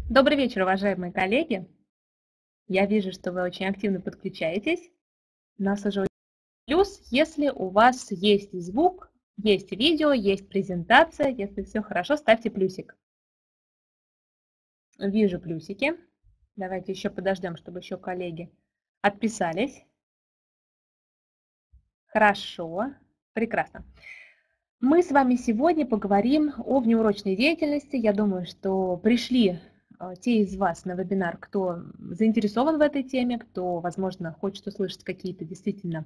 Добрый вечер, уважаемые коллеги. Я вижу, что вы очень активно подключаетесь. Нас уже плюс, если у вас есть звук, есть видео, есть презентация. Если все хорошо, ставьте плюсик. Вижу плюсики. Давайте еще подождем, чтобы еще коллеги отписались. Хорошо, прекрасно. Мы с вами сегодня поговорим о внеурочной деятельности. Я думаю, что пришли те из вас на вебинар, кто заинтересован в этой теме, кто, возможно, хочет услышать какие-то действительно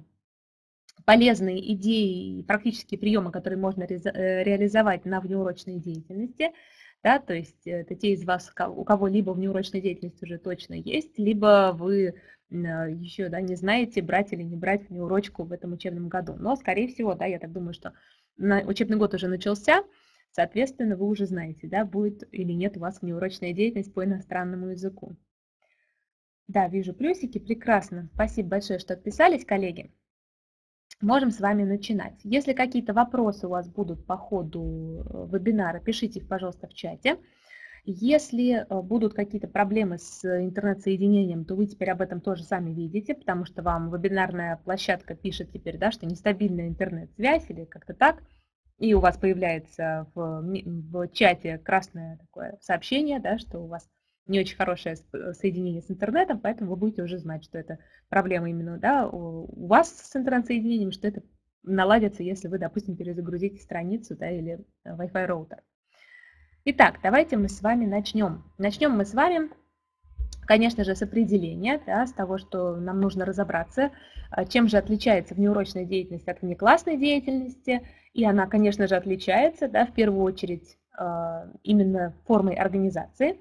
полезные идеи и практические приемы, которые можно реализовать на внеурочной деятельности. Да, то есть это те из вас, у кого либо внеурочная деятельность уже точно есть, либо вы еще не знаете, брать или не брать внеурочку в этом учебном году. Но, скорее всего, да, я так думаю, что учебный год уже начался, соответственно, вы уже знаете, да, будет или нет у вас внеурочная деятельность по иностранному языку. Да, вижу плюсики, прекрасно. Спасибо большое, что отписались, коллеги. Можем с вами начинать. Если какие-то вопросы у вас будут по ходу вебинара, пишите их, пожалуйста, в чате. Если будут какие-то проблемы с интернет-соединением, то вы теперь об этом тоже сами видите, потому что вам вебинарная площадка пишет теперь, да, что нестабильная интернет-связь или как-то так, и у вас появляется в чате красное такое сообщение, да, что у вас не очень хорошее соединение с интернетом, поэтому вы будете уже знать, что это проблема именно, да, у вас с интернет-соединением, что это наладится, если вы, допустим, перезагрузите страницу, да, или Wi-Fi роутер. Итак, давайте мы с вами начнем. Начнем мы с вами, конечно же, с определения, да, с того, что нам нужно разобраться, чем же отличается внеурочная деятельность от внеклассной деятельности. И она, конечно же, отличается, да, в первую очередь именно формой организации.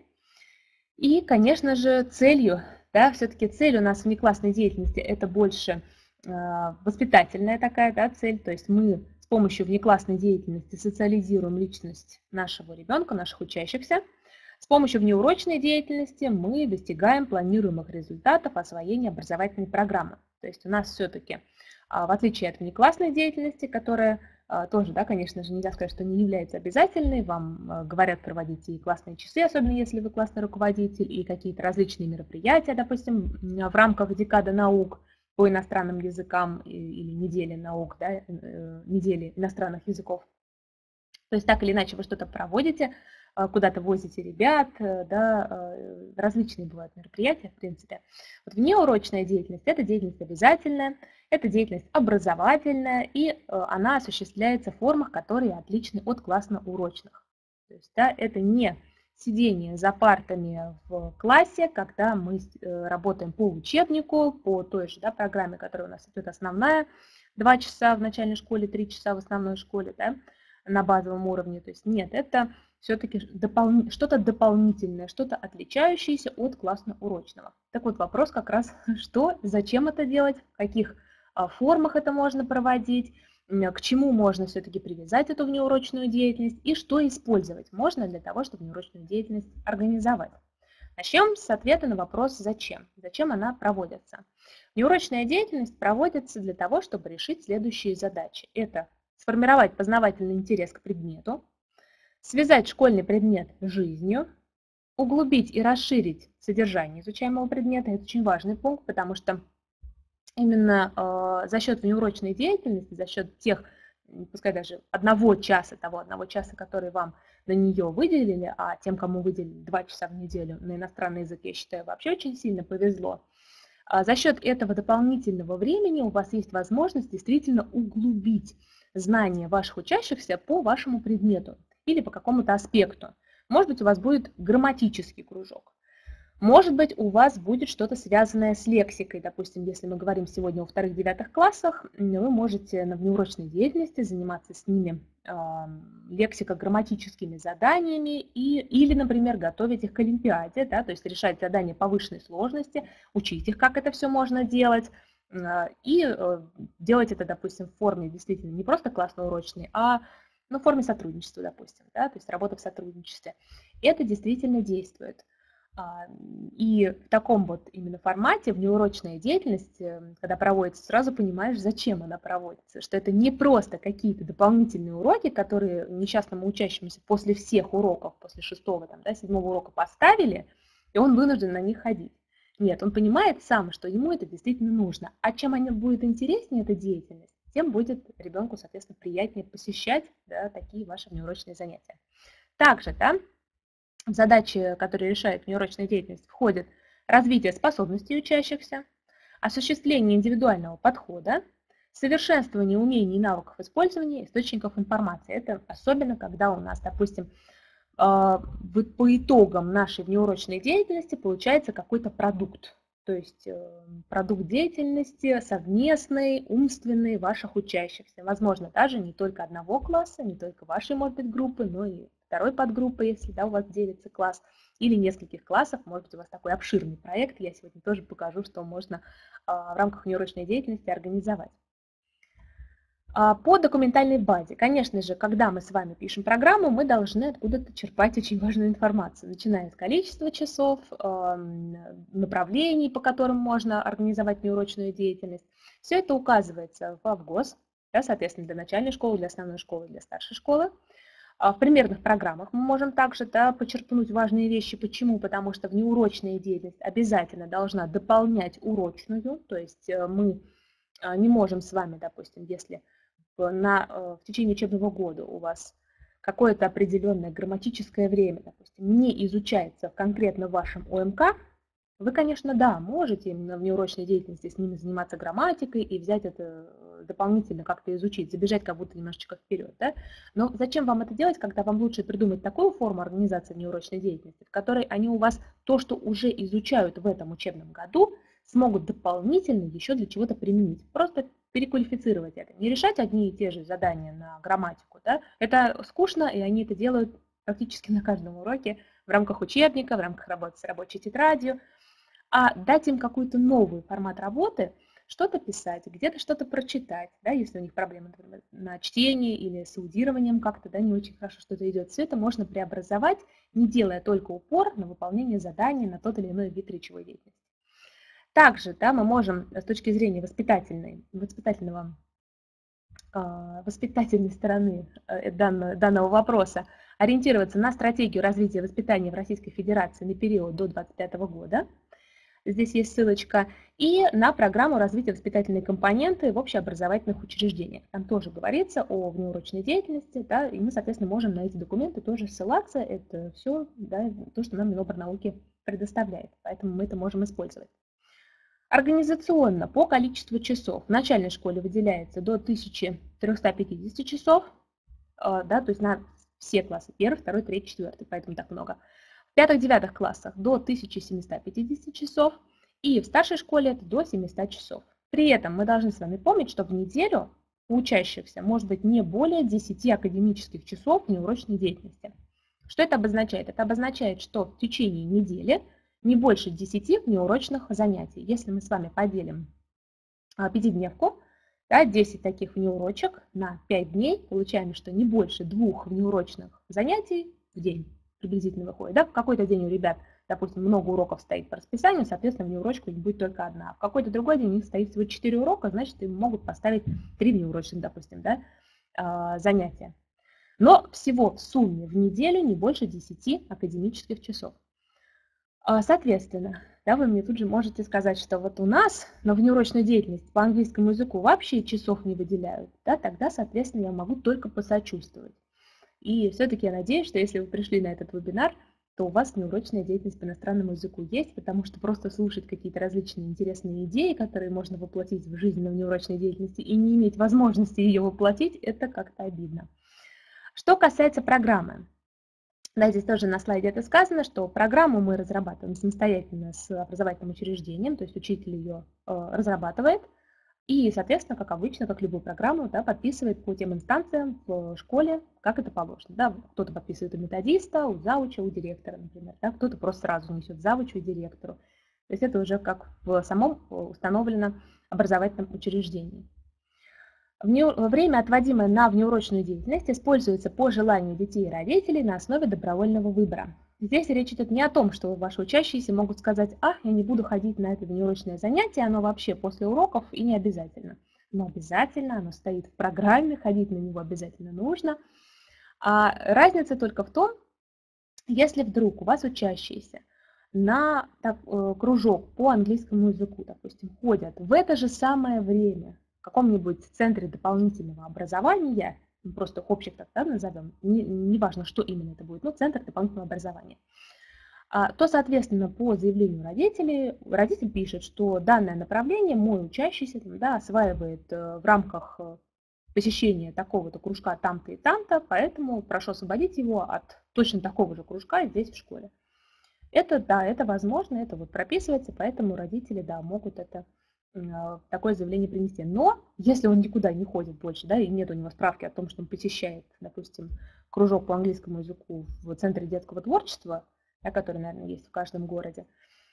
И, конечно же, целью, да, все-таки цель у нас внеклассной деятельности это больше воспитательная такая, да, цель, то есть мы с помощью внеклассной деятельности социализируем личность нашего ребенка, наших учащихся. С помощью внеурочной деятельности мы достигаем планируемых результатов освоения образовательной программы. То есть у нас все-таки, в отличие от внеклассной деятельности, которая тоже, да, конечно же, нельзя сказать, что не является обязательной, вам говорят проводить и классные часы, особенно если вы классный руководитель, и какие-то различные мероприятия, допустим, в рамках декады наук по иностранным языкам или недели наук, да, недели иностранных языков. То есть так или иначе вы что-то проводите, куда-то возите ребят, да, различные бывают мероприятия, в принципе. Вот внеурочная деятельность – это деятельность обязательная, это деятельность образовательная, и она осуществляется в формах, которые отличны от классно-урочных. То есть да, это не сидение за партами в классе, когда мы работаем по учебнику, по той же, да, программе, которая у нас идет основная, 2 часа в начальной школе, 3 часа в основной школе, да, на базовом уровне. То есть нет, это все-таки что-то дополнительное, что-то отличающееся от классно-урочного. Так вот, вопрос как раз, что, зачем это делать, в каких формах это можно проводить, к чему можно все-таки привязать эту внеурочную деятельность и что использовать можно для того, чтобы внеурочную деятельность организовать. Начнем с ответа на вопрос «Зачем?». Зачем она проводится? Внеурочная деятельность проводится для того, чтобы решить следующие задачи. Это сформировать познавательный интерес к предмету, связать школьный предмет с жизнью, углубить и расширить содержание изучаемого предмета. Это очень важный пункт, потому что именно за счет внеурочной деятельности, за счет тех, пускай даже одного часа, который вам на нее выделили, а тем, кому выделили 2 часа в неделю на иностранный язык, я считаю, вообще очень сильно повезло. За счет этого дополнительного времени у вас есть возможность действительно углубить знания ваших учащихся по вашему предмету или по какому-то аспекту. Может быть, у вас будет грамматический кружок. Может быть, у вас будет что-то связанное с лексикой. Допустим, если мы говорим сегодня о 2-9 классах, вы можете на внеурочной деятельности заниматься с ними лексико-грамматическими заданиями или, например, готовить их к олимпиаде, да, то есть решать задания повышенной сложности, учить их, как это все можно делать, и делать это, допустим, в форме действительно не просто классно-урочной, а в форме сотрудничества, допустим, да, то есть работа в сотрудничестве. Это действительно действует. И в таком вот именно формате внеурочная деятельность, когда проводится, сразу понимаешь, зачем она проводится, что это не просто какие-то дополнительные уроки, которые несчастному учащемуся после всех уроков, после 6-го, там, да, 7-го урока поставили, и он вынужден на них ходить. Нет, он понимает сам, что ему это действительно нужно. А чем она будет интереснее, эта деятельность, тем будет ребенку, соответственно, приятнее посещать, да, такие ваши внеурочные занятия. Также, да, в задачи, которые решает внеурочная деятельность, входит развитие способностей учащихся, осуществление индивидуального подхода, совершенствование умений и навыков использования источников информации. Это особенно, когда у нас, допустим, по итогам нашей внеурочной деятельности получается какой-то продукт. То есть продукт деятельности совместный, умственный ваших учащихся. Возможно, даже не только одного класса, не только вашей, может быть, группы, но и второй подгруппы, если, да, у вас делится класс, или нескольких классов. Может быть, у вас такой обширный проект. Я сегодня тоже покажу, что можно в рамках внеурочной деятельности организовать. По документальной базе. Конечно же, когда мы с вами пишем программу, мы должны откуда-то черпать очень важную информацию, начиная с количества часов, направлений, по которым можно организовать внеурочную деятельность. Все это указывается в АВГОС, да, соответственно, для начальной школы, для основной школы, для старшей школы. В примерных программах мы можем также, да, почерпнуть важные вещи. Почему? Потому что внеурочная деятельность обязательно должна дополнять урочную, то есть мы не можем с вами, допустим, если в течение учебного года у вас какое-то определенное грамматическое время, допустим, не изучается конкретно в вашем ОМК, вы, конечно, да, можете именно в внеурочной деятельности с ними заниматься грамматикой и взять это дополнительно как-то изучить, забежать как будто немножечко вперед. Да? Но зачем вам это делать, когда вам лучше придумать такую форму организации внеурочной деятельности, в которой они у вас то, что уже изучают в этом учебном году, смогут дополнительно еще для чего-то применить. Просто переквалифицировать это. Не решать одни и те же задания на грамматику. Да? Это скучно, и они это делают практически на каждом уроке в рамках учебника, в рамках работы с рабочей тетрадью. А дать им какой-то новый формат работы, что-то писать, где-то что-то прочитать, да, если у них проблемы, например, на чтении или с аудированием как-то, да, не очень хорошо что-то идет. Все это можно преобразовать, не делая только упор на выполнение заданий на тот или иной вид речевой деятельности. Также, да, мы можем с точки зрения воспитательной стороны данного вопроса ориентироваться на стратегию развития воспитания в Российской Федерации на период до 2025 года. Здесь есть ссылочка. И на программу развития воспитательной компоненты в общеобразовательных учреждениях. Там тоже говорится о внеурочной деятельности, да, и мы, соответственно, можем на эти документы тоже ссылаться. Это все, да, то, что нам Минобрнауки предоставляет, поэтому мы это можем использовать. Организационно по количеству часов в начальной школе выделяется до 1350 часов, да, то есть на все классы, 1, 2, 3, 4, поэтому так много. В 5-9 классах до 1750 часов, и в старшей школе это до 700 часов. При этом мы должны с вами помнить, что в неделю у учащихся может быть не более 10 академических часов внеурочной деятельности. Что это обозначает? Это обозначает, что в течение недели не больше 10 внеурочных занятий. Если мы с вами поделим пятидневку, да, 10 таких внеурочек на 5 дней, получаем, что не больше 2 внеурочных занятий в день приблизительно выходит. Да? В какой-то день у ребят, допустим, много уроков стоит по расписанию, соответственно, внеурочка будет только одна. В какой-то другой день у них стоит всего 4 урока, значит, им могут поставить 3 внеурочных, допустим, да, занятия. Но всего в сумме в неделю не больше 10 академических часов. Соответственно, да, вы мне тут же можете сказать, что вот у нас на внеурочную деятельность по английскому языку вообще часов не выделяют. Да, тогда, соответственно, я могу только посочувствовать. И все-таки я надеюсь, что если вы пришли на этот вебинар, то у вас внеурочная деятельность по иностранному языку есть, потому что просто слушать какие-то различные интересные идеи, которые можно воплотить в жизнь на внеурочной деятельности, и не иметь возможности ее воплотить, это как-то обидно. Что касается программы. Да, здесь тоже на слайде это сказано, что программу мы разрабатываем самостоятельно с образовательным учреждением, то есть учитель ее разрабатывает. И, соответственно, как обычно, как любую программу, да, подписывает по тем инстанциям в школе, как это положено. Да. Кто-то подписывает у методиста, у зауча, у директора, например. Да. Кто-то просто сразу несет завучу и директору. То есть это уже как в самом установленном образовательном учреждении. Время, отводимое на внеурочную деятельность, используется по желанию детей и родителей на основе добровольного выбора. Здесь речь идет не о том, что ваши учащиеся могут сказать: «А, я не буду ходить на это внеурочное занятие, оно вообще после уроков и не обязательно». Но обязательно, оно стоит в программе, ходить на него обязательно нужно. А разница только в том, если вдруг у вас учащиеся на кружок по английскому языку, допустим, ходят в это же самое время в каком-нибудь центре дополнительного образования, просто их общих так, да, назовем, неважно, что именно это будет, но центр дополнительного образования, то, соответственно, по заявлению родителей, родитель пишет, что данное направление мой учащийся да, осваивает в рамках посещения такого-то кружка там-то и там-то, поэтому прошу освободить его от точно такого же кружка здесь в школе. Это, да, это возможно, это вот прописывается, поэтому родители, да, могут это, такое заявление принести. Но если он никуда не ходит больше, да, и нет у него справки о том, что он посещает, допустим, кружок по английскому языку в Центре детского творчества, да, который, наверное, есть в каждом городе,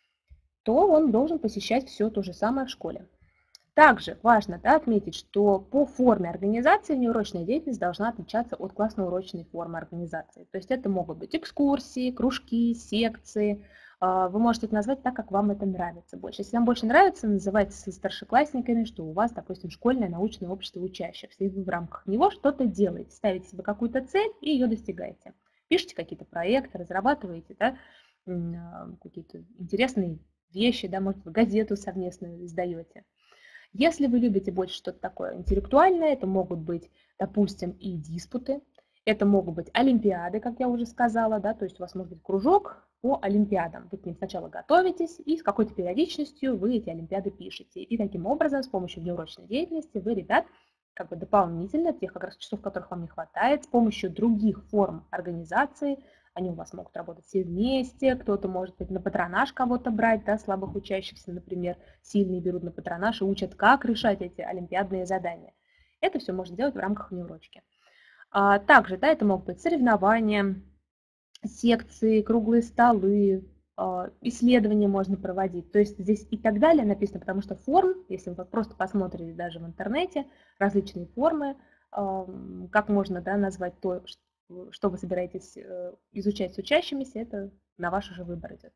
то он должен посещать все то же самое в школе. Также важно, да, отметить, что по форме организации внеурочная деятельность должна отличаться от классно-урочной формы организации. То есть это могут быть экскурсии, кружки, секции. Вы можете это назвать так, как вам это нравится больше. Если вам больше нравится, называйте со старшеклассниками, что у вас, допустим, школьное научное общество учащихся, и вы в рамках него что-то делаете, ставите себе какую-то цель и ее достигаете. Пишите какие-то проекты, разрабатываете, да, какие-то интересные вещи, да, может, вы газету совместно издаете. Если вы любите больше что-то такое интеллектуальное, это могут быть, допустим, и диспуты, это могут быть олимпиады, как я уже сказала, да, то есть у вас может быть кружок по олимпиадам. Вы к ним сначала готовитесь, и с какой-то периодичностью вы эти олимпиады пишете. И таким образом, с помощью внеурочной деятельности вы, ребят, как бы дополнительно, тех как раз часов, которых вам не хватает, с помощью других форм организации, они у вас могут работать все вместе, кто-то может быть на патронаж кого-то брать, да, слабых учащихся, например, сильные берут на патронаж и учат, как решать эти олимпиадные задания. Это все можно делать в рамках внеурочки. Также, да, это могут быть соревнования, секции, круглые столы, исследования можно проводить. То есть здесь и так далее написано, потому что форм, если вы просто посмотрите даже в интернете, различные формы, как можно, да, назвать то, что вы собираетесь изучать с учащимися, это на ваш уже выбор идет.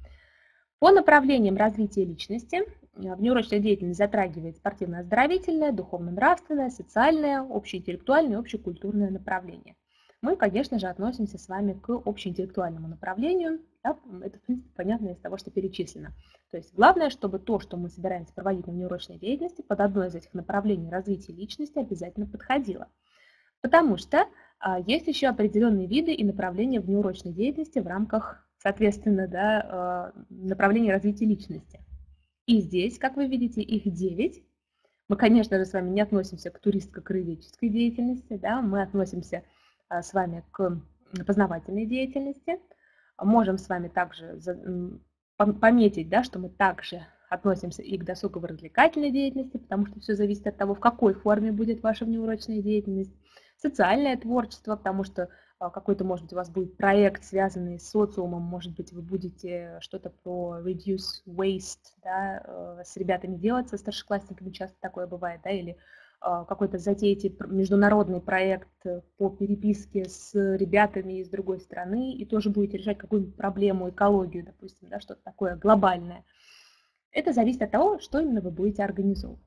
По направлениям развития личности внеурочная деятельность затрагивает спортивно-оздоровительное, духовно-нравственное, социальное, общеинтеллектуальное и общекультурное направление. Мы, конечно же, относимся с вами к общеинтеллектуальному направлению. Да, это, в принципе, понятно из того, что перечислено. То есть главное, чтобы то, что мы собираемся проводить на внеурочной деятельности, под одно из этих направлений развития личности обязательно подходило. Потому что есть еще определенные виды и направления внеурочной деятельности в рамках, соответственно, да, направления развития личности. И здесь, как вы видите, их 9. Мы, конечно же, с вами не относимся к туристско-краеведческой деятельности, да, мы относимся с вами к познавательной деятельности. Можем с вами также пометить, да, что мы также относимся и к досугово-развлекательной деятельности, потому что все зависит от того, в какой форме будет ваша внеурочная деятельность. Социальное творчество, потому что какой-то, может быть, у вас будет проект, связанный с социумом, может быть, вы будете что-то про reduce waste, да, с ребятами делать, со старшеклассниками часто такое бывает, да, или какой-то затеете международный проект по переписке с ребятами из другой страны и тоже будете решать какую-нибудь проблему, экологию, допустим, да, что-то такое глобальное. Это зависит от того, что именно вы будете организовывать.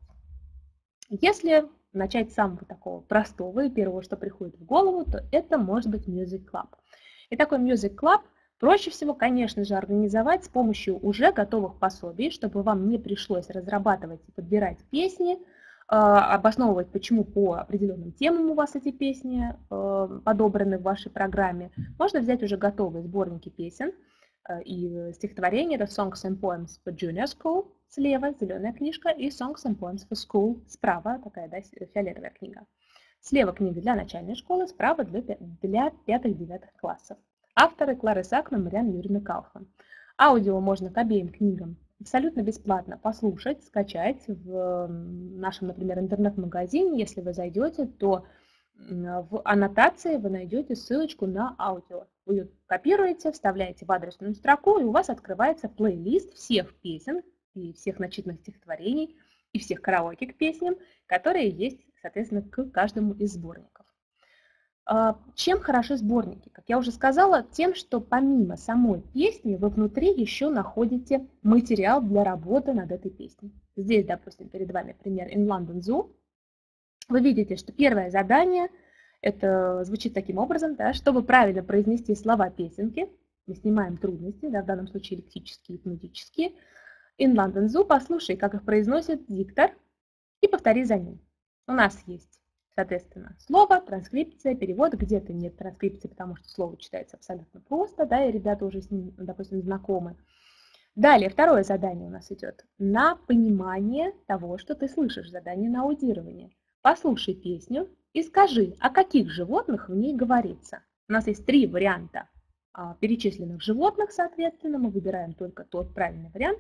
Если начать с самого такого простого и первого, что приходит в голову, то это может быть Music Club. И такой Music Club проще всего, конечно же, организовать с помощью уже готовых пособий, чтобы вам не пришлось разрабатывать и подбирать песни, обосновывать, почему по определенным темам у вас эти песни подобраны в вашей программе. Можно взять уже готовые сборники песен и стихотворения. Это Songs and Poems for Junior School слева, зеленая книжка, и Songs and Poems for School справа, такая, да, фиолетовая книга. Слева книга для начальной школы, справа для 5-9 классов. Авторы Клара Исаакова, Марианна Юрьевна Кауфман. Аудио можно к обеим книгам абсолютно бесплатно послушать, скачать в нашем, например, интернет-магазине. Если вы зайдете, то в аннотации вы найдете ссылочку на аудио. Вы ее копируете, вставляете в адресную строку, и у вас открывается плейлист всех песен и всех начитанных стихотворений и всех караоке к песням, которые есть, соответственно, к каждому из сборников. Чем хороши сборники? Как я уже сказала, тем, что помимо самой песни вы внутри еще находите материал для работы над этой песней. Здесь, допустим, перед вами пример In London Zoo. Вы видите, что первое задание это звучит таким образом, да, чтобы правильно произнести слова песенки, мы снимаем трудности, да, в данном случае лексические и фонетические. In London Zoo, послушай, как их произносит диктор, и повтори за ним. У нас есть, соответственно, слово, транскрипция, перевод. Где-то нет транскрипции, потому что слово читается абсолютно просто, да, и ребята уже с ним, допустим, знакомы. Далее, второе задание у нас идет на понимание того, что ты слышишь, задание на аудирование. Послушай песню и скажи, о каких животных в ней говорится. У нас есть 3 варианта перечисленных животных, соответственно, мы выбираем только тот правильный вариант,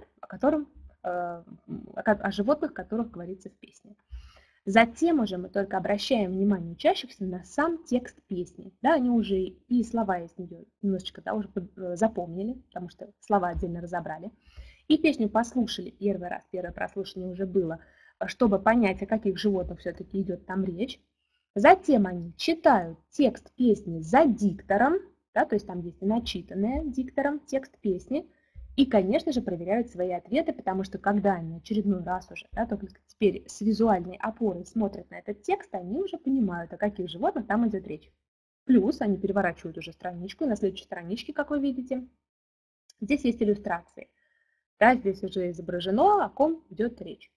о животных, о которых говорится в песне. Затем уже мы только обращаем внимание учащихся на сам текст песни. Да, они уже и слова из нее немножечко уже запомнили, потому что слова отдельно разобрали. И песню послушали первый раз, первое прослушивание уже было, чтобы понять, о каких животных все-таки идет там речь. Затем они читают текст песни за диктором, да, то есть там есть начитанное диктором текст песни. И, конечно же, проверяют свои ответы, потому что когда они очередной раз уже, да, только теперь с визуальной опорой смотрят на этот текст, они уже понимают, о каких животных там идет речь. Плюс они переворачивают уже страничку, и на следующей страничке, как вы видите, здесь есть иллюстрации. Да, здесь уже изображено, о ком идет речь.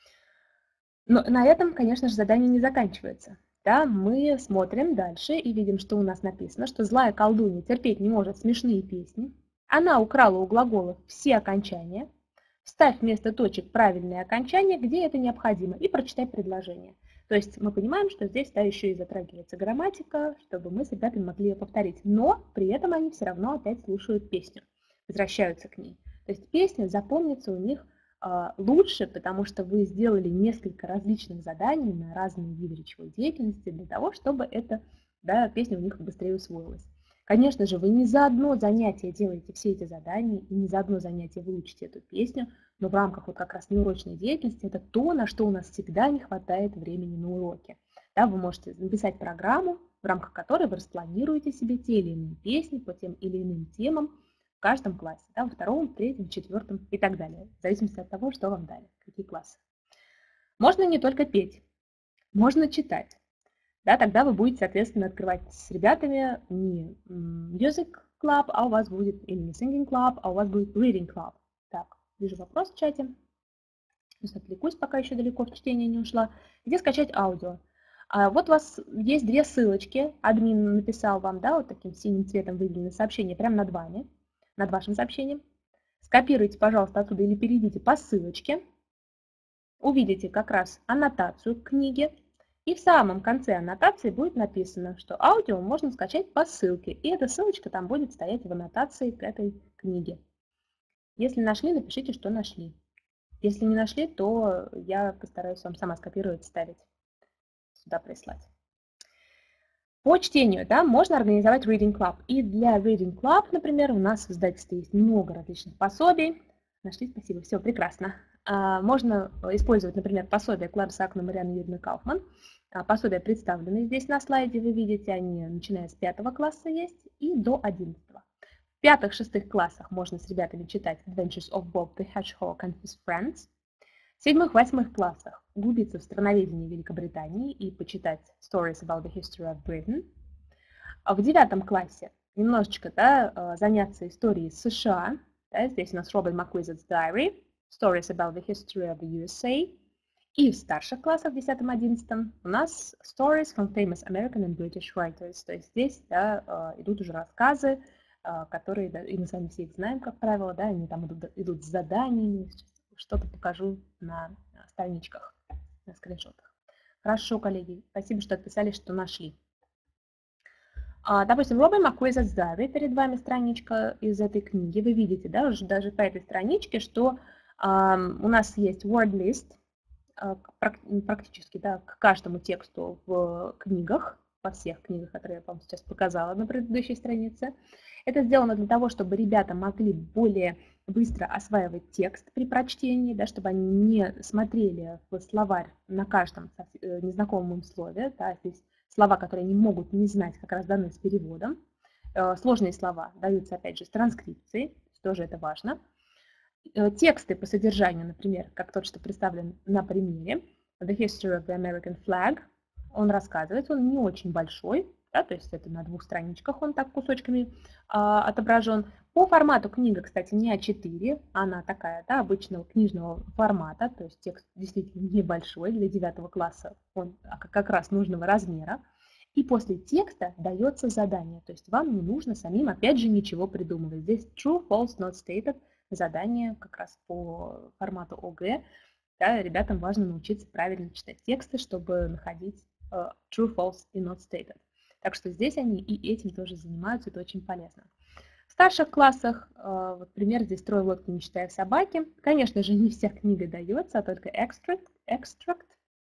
Но на этом, конечно же, задание не заканчивается. Да, мы смотрим дальше и видим, что у нас написано, что злая колдунья терпеть не может смешные песни. Она украла у глаголов все окончания. Вставь вместо точек правильные окончания, где это необходимо, и прочитай предложение. То есть мы понимаем, что здесь еще и затрагивается грамматика, чтобы мы с ребятами могли ее повторить. Но при этом они все равно опять слушают песню, возвращаются к ней. То есть песня запомнится у них лучше, потому что вы сделали несколько различных заданий на разные виды речевой деятельности для того, чтобы эта песня у них быстрее усвоилась. Конечно же, вы не за одно занятие делаете все эти задания, и не за одно занятие вы учите эту песню, но в рамках как раз неурочной деятельности это то, на что у нас всегда не хватает времени на уроке. Да, вы можете написать программу, в рамках которой вы распланируете себе те или иные песни по тем или иным темам в каждом классе, да, во 2, 3, 4 и так далее, в зависимости от того, что вам дали, какие классы. Можно не только петь, можно читать. Да, тогда вы будете, соответственно, открывать с ребятами не Music Club, а у вас будет, или не Singing Club, а у вас будет Reading Club. Так, вижу вопрос в чате. Сейчас отвлекусь, пока еще далеко в чтение не ушла. Где скачать аудио? Вот у вас есть 2 ссылочки. Админ написал вам, да, вот таким синим цветом выделено сообщение прямо над вами, над вашим сообщением. Скопируйте, пожалуйста, оттуда или перейдите по ссылочке. Увидите как раз аннотацию к книге. И в самом конце аннотации будет написано, что аудио можно скачать по ссылке. И эта ссылочка там будет стоять в аннотации к этой книге. Если нашли, напишите, что нашли. Если не нашли, то я постараюсь вам сама скопировать, вставить, сюда прислать. По чтению, да, можно организовать Reading Club. И для Reading Club, например, у нас в издательстве есть много различных пособий. Нашли, спасибо, все, прекрасно. Можно использовать, например, пособие Клары Сакна, Марианы Юрьевны Кауфман. Пособия представлены здесь на слайде, вы видите, они начиная с 5 класса есть и до 11. В 5-6 классах можно с ребятами читать Adventures of Bob the Hedgehog and His Friends. В 7-8 классах углубиться в страноведение Великобритании и почитать Stories about the History of Britain. А в 9 классе немножечко заняться историей США. Да, здесь у нас Robin McWizard's Diary, Stories about the History of the USA. И в старших классах, в 10-11, у нас Stories from Famous American and British Writers. То есть здесь идут уже рассказы, которые, и мы с вами все их знаем, как правило, да, они там идут с заданиями. Что-то покажу на страничках, на скриншотах. Хорошо, коллеги, спасибо, что отписали, что нашли. Допустим, Robin McWizard's Diary, перед вами страничка из этой книги. Вы видите, да, уже даже по этой страничке, что у нас есть word list, практически, да, к каждому тексту в книгах, во всех книгах, которые я вам сейчас показала на предыдущей странице. Это сделано для того, чтобы ребята могли более быстро осваивать текст при прочтении, да, чтобы они не смотрели в словарь на каждом незнакомом слове. Да, здесь слова, которые они могут не знать, как раз даны с переводом. Сложные слова даются, опять же, с транскрипцией, тоже это важно. Тексты по содержанию, например, как тот, что представлен на примере, The History of the American Flag, он рассказывается, он не очень большой, да, то есть это на 2 страничках он так кусочками отображен. По формату книга, кстати, не А4, она такая, да, обычного книжного формата, то есть текст действительно небольшой, для 9 класса он как раз нужного размера. И после текста дается задание, то есть вам не нужно самим, опять же, ничего придумывать. Здесь true, false, not stated, задание как раз по формату ОГЭ. Да, ребятам важно научиться правильно читать тексты, чтобы находить true, false и not stated. Так что здесь они и этим тоже занимаются, это очень полезно. В старших классах, вот пример здесь «Трое в лодке, не считая собаки». Конечно же, не вся книга дается, а только extract.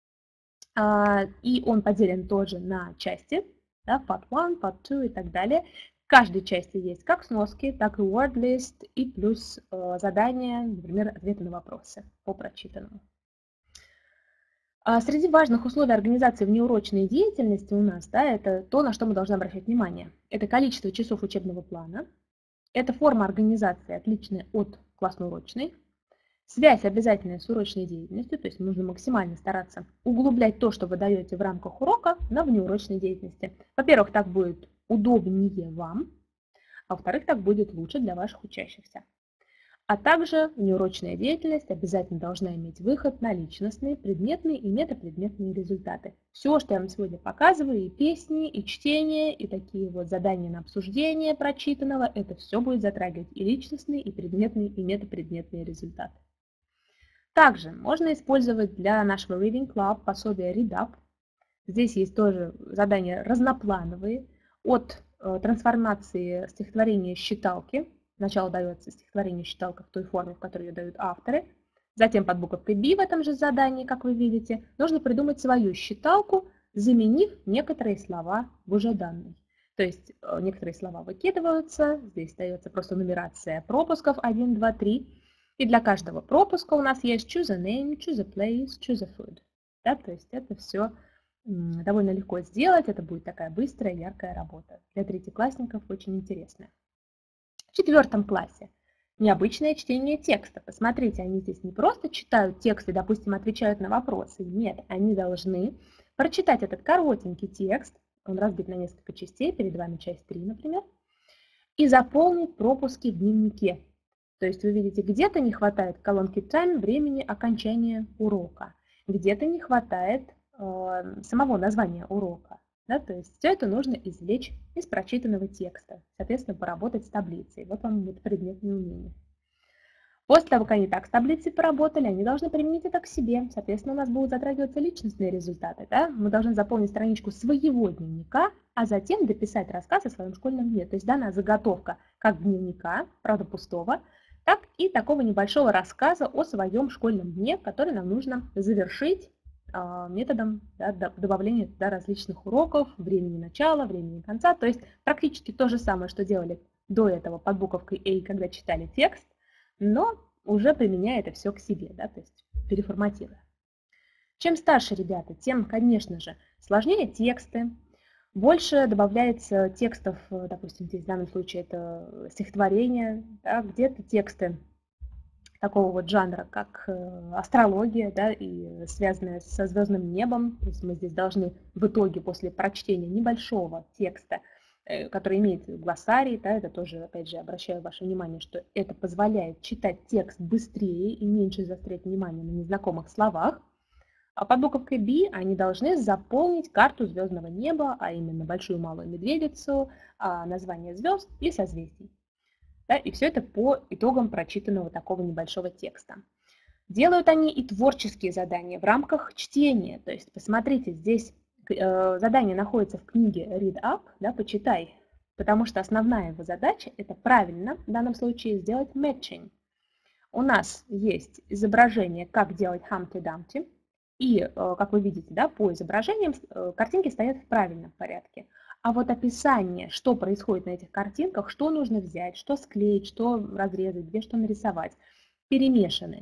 И он поделен тоже на части, да, part 1, part 2 и так далее. В каждой части есть как сноски, так и word list и плюс задания, например, ответы на вопросы по прочитанному. Среди важных условий организации внеурочной деятельности у нас, да, это то, на что мы должны обращать внимание. Это количество часов учебного плана, это форма организации, отличная от классно-урочной, связь обязательная с урочной деятельностью, то есть нужно максимально стараться углублять то, что вы даете в рамках урока, на внеурочной деятельности. Во-первых, так будет удобнее вам, а во-вторых, так будет лучше для ваших учащихся. А также внеурочная деятельность обязательно должна иметь выход на личностные, предметные и метапредметные результаты. Все, что я вам сегодня показываю, и песни, и чтение, и такие вот задания на обсуждение прочитанного, это все будет затрагивать и личностные, и предметные, и метапредметные результаты. Также можно использовать для нашего Reading Club пособие ReadUp. Здесь есть тоже задания разноплановые, от трансформации стихотворения считалки. Сначала дается стихотворение считалка в той форме, в которой ее дают авторы. Затем под буковкой B в этом же задании, как вы видите, нужно придумать свою считалку, заменив некоторые слова в уже данной. То есть некоторые слова выкидываются, здесь дается просто нумерация пропусков 1, 2, 3. И для каждого пропуска у нас есть choose a name, choose a place, choose a food. Да, то есть это все довольно легко сделать, это будет такая быстрая, яркая работа. Для третьеклассников очень интересная. В 4 классе необычное чтение текста. Посмотрите, они здесь не просто читают текст и, допустим, отвечают на вопросы. Нет, они должны прочитать этот коротенький текст, он разбит на несколько частей, перед вами часть 3, например, и заполнить пропуски в дневнике. То есть вы видите, где-то не хватает колонки time, времени окончания урока, где-то не хватает самого названия урока. Да, то есть все это нужно извлечь из прочитанного текста, соответственно, поработать с таблицей. Вот вам предметные умения. После того, как они так с таблицей поработали, они должны применить это к себе. Соответственно, у нас будут затрагиваться личностные результаты. Да? Мы должны заполнить страничку своего дневника, а затем дописать рассказ о своем школьном дне. То есть дана заготовка как дневника, правда пустого, так и такого небольшого рассказа о своем школьном дне, который нам нужно завершить методом добавления туда различных уроков, времени начала, времени конца. То есть практически то же самое, что делали до этого под буковкой A, когда читали текст, но уже применяя это все к себе, да, то есть переформатируя. Чем старше ребята, тем, конечно же, сложнее тексты, больше добавляется текстов, допустим, здесь в данном случае это стихотворение, да, где-то тексты такого вот жанра, как астрология, да, и связанная со звездным небом. То есть мы здесь должны в итоге после прочтения небольшого текста, который имеет глоссарий, да, это тоже, опять же, обращаю ваше внимание, что это позволяет читать текст быстрее и меньше заострять внимание на незнакомых словах. А под буковкой B они должны заполнить карту звездного неба, а именно большую малую медведицу, название звезд и созвездий. Да, и все это по итогам прочитанного такого небольшого текста. Делают они и творческие задания в рамках чтения. То есть, посмотрите, здесь задание находится в книге Read Up, да, почитай, потому что основная его задача – это правильно, в данном случае, сделать matching. У нас есть изображение, как делать Humpty Dumpty, и, как вы видите, да, по изображениям картинки стоят в правильном порядке. А вот описание, что происходит на этих картинках, что нужно взять, что склеить, что разрезать, где что нарисовать, перемешаны.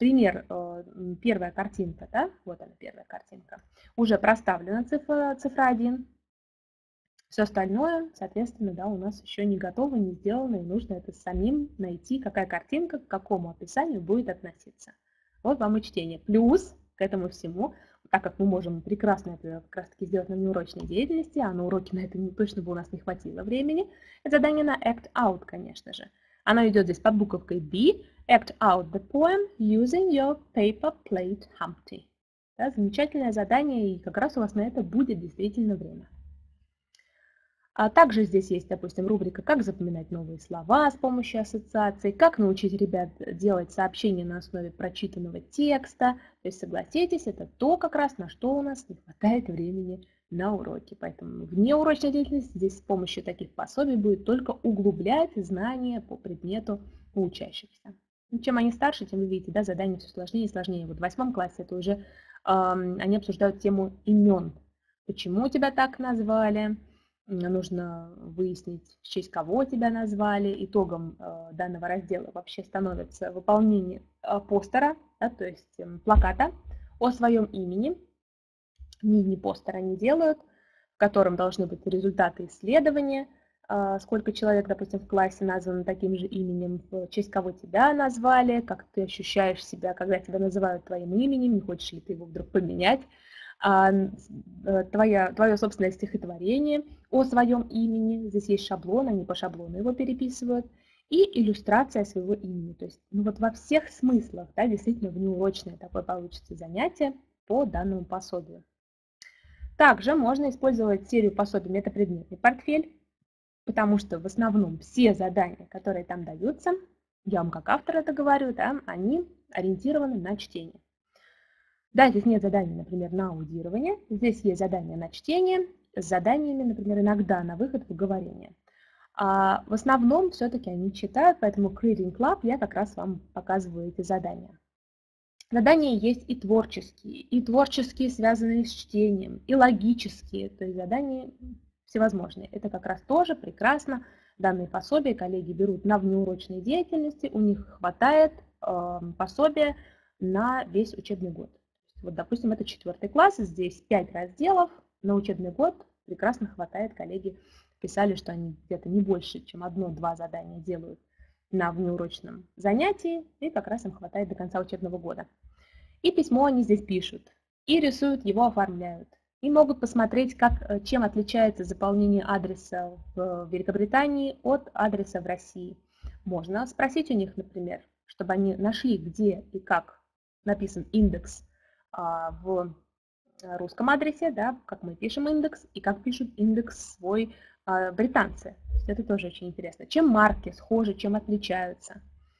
пример, первая картинка, да, вот она первая картинка, уже проставлена цифра 1. Все остальное, соответственно, да, у нас еще не готово, не сделано, и нужно это самим найти, какая картинка к какому описанию будет относиться. Вот вам и чтение. Плюс к этому всему, так как мы можем прекрасно это как раз таки сделать на внеурочной деятельности, а на уроке на это точно бы у нас не хватило времени, это задание на act out, конечно же. Оно идет здесь под буковкой B. Act out the poem using your paper plate Humpty. Да, замечательное задание, и как раз у вас на это будет действительно время. А также здесь есть, допустим, рубрика «Как запоминать новые слова с помощью ассоциаций», «Как научить ребят делать сообщения на основе прочитанного текста». То есть, согласитесь, это то как раз, на что у нас не хватает времени на уроке. Поэтому внеурочная деятельность здесь с помощью таких пособий будет только углублять знания по предмету у учащихся. Чем они старше, тем вы видите, да, задания все сложнее и сложнее. Вот в 8 классе это уже они обсуждают тему имен. Почему тебя так назвали? Нужно выяснить, в честь кого тебя назвали. Итогом данного раздела вообще становится выполнение постера, да, то есть плаката о своем имени. Мини-постер они делают, в котором должны быть результаты исследования, сколько человек, допустим, в классе названо таким же именем, в честь кого тебя назвали, как ты ощущаешь себя, когда тебя называют твоим именем, не хочешь ли ты его вдруг поменять. Твое собственное стихотворение о своем имени. Здесь есть шаблон, они по шаблону его переписывают. И иллюстрация своего имени. То есть вот во всех смыслах, да, действительно внеурочное такое получится занятие по данному пособию. Также можно использовать серию пособий метапредметный портфель, потому что в основном все задания, которые там даются, я вам как автор это говорю, да, они ориентированы на чтение. Да, здесь нет заданий, например, на аудирование. Здесь есть задания на чтение с заданиями, например, иногда на выход в говорение. А в основном все-таки они читают, поэтому к Reading Club я как раз вам показываю эти задания. Задания есть и творческие, связанные с чтением, и логические, то есть задания всевозможные. Это как раз тоже прекрасно. Данные пособия коллеги берут на внеурочной деятельности, у них хватает пособия на весь учебный год. Вот, допустим, это 4 класс, здесь 5 разделов на учебный год, прекрасно хватает. Коллеги писали, что они где-то не больше, чем 1-2 задания делают на внеурочном занятии, и как раз им хватает до конца учебного года. И письмо они здесь пишут, и рисуют, его оформляют. И могут посмотреть, чем отличается заполнение адреса в Великобритании от адреса в России. Можно спросить у них, например, чтобы они нашли, где и как написан индекс в русском адресе, да, как мы пишем индекс, и как пишут индекс свой британцы. Это тоже очень интересно. Чем марки схожи, чем отличаются.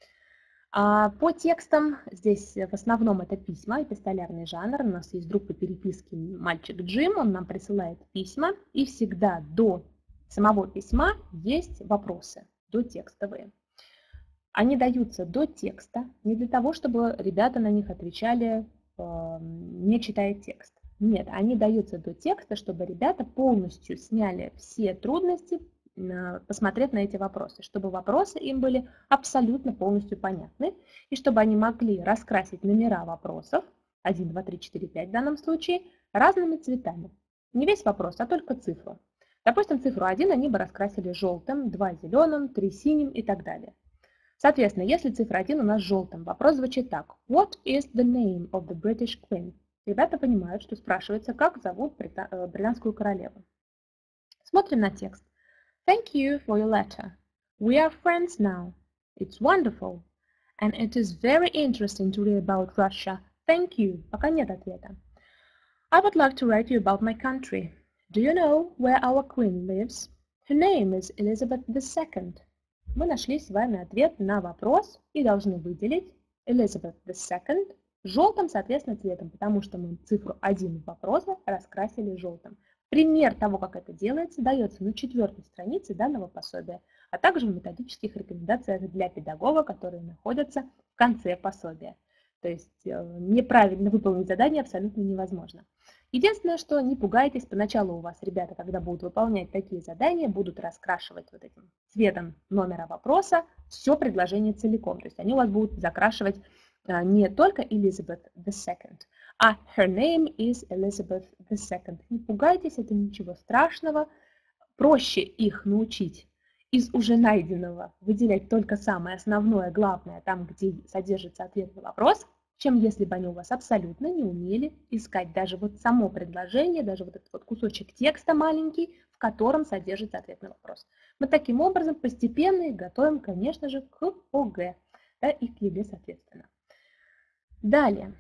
По текстам здесь в основном это письма, эпистолярный жанр. У нас есть группа переписки «Мальчик Джим», он нам присылает письма, и всегда до самого письма есть вопросы, дотекстовые. Они даются до текста, не для того, чтобы ребята на них отвечали, не читая текст. Нет, они даются до текста, чтобы ребята полностью сняли все трудности, посмотрев на эти вопросы, чтобы вопросы им были абсолютно полностью понятны, и чтобы они могли раскрасить номера вопросов, 1, 2, 3, 4, 5 в данном случае, разными цветами. Не весь вопрос, а только цифру. Допустим, цифру 1 они бы раскрасили желтым, 2 зеленым, 3 синим и так далее. Соответственно, если цифра 1 у нас желтым, вопрос звучит так. What is the name of the British Queen? Ребята понимают, что спрашивается, как зовут британскую королеву. Смотрим на текст. Thank you for your letter. We are friends now. It's wonderful. And it is very interesting to read about Russia. Thank you. Пока нет ответа. I would like to write you about my country. Do you know where our queen lives? Her name is Elizabeth II. Мы нашли с вами ответ на вопрос и должны выделить Elizabeth II желтым, соответственно, цветом, потому что мы цифру 1 вопроса раскрасили желтым. Пример того, как это делается, дается на 4-й странице данного пособия, а также в методических рекомендациях для педагога, которые находятся в конце пособия. То есть неправильно выполнить задание абсолютно невозможно. Единственное, что не пугайтесь, поначалу у вас ребята, когда будут выполнять такие задания, будут раскрашивать вот этим цветом номера вопроса все предложение целиком. То есть они у вас будут закрашивать Не только Elizabeth II, а her name is Elizabeth II. Не пугайтесь, это ничего страшного. Проще их научить из уже найденного выделять только самое основное, главное, там, где содержится ответ на вопрос, чем если бы они у вас абсолютно не умели искать даже вот само предложение, даже вот этот вот кусочек текста маленький, в котором содержится ответ на вопрос. Мы таким образом постепенно их готовим, конечно же, к ОГЭ, да, и к ЕГЭ, соответственно. Далее.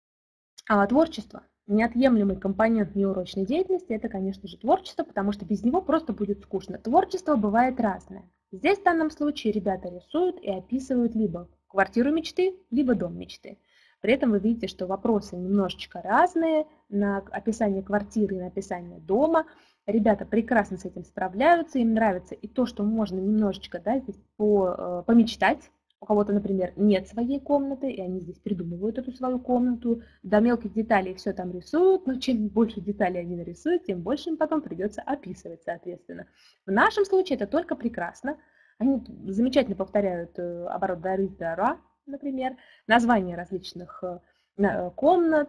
Творчество. Неотъемлемый компонент неурочной деятельности – это, конечно же, творчество, потому что без него просто будет скучно. Творчество бывает разное. Здесь в данном случае ребята рисуют и описывают либо квартиру мечты, либо дом мечты. При этом вы видите, что вопросы немножечко разные на описание квартиры и на описание дома. Ребята прекрасно с этим справляются, им нравится и то, что можно немножечко, да, здесь помечтать. У кого-то, например, нет своей комнаты, и они здесь придумывают эту свою комнату, до мелких деталей все там рисуют, но чем больше деталей они нарисуют, тем больше им потом придется описывать, соответственно. В нашем случае это только прекрасно. Они замечательно повторяют оборот «дары», например, названия различных комнат,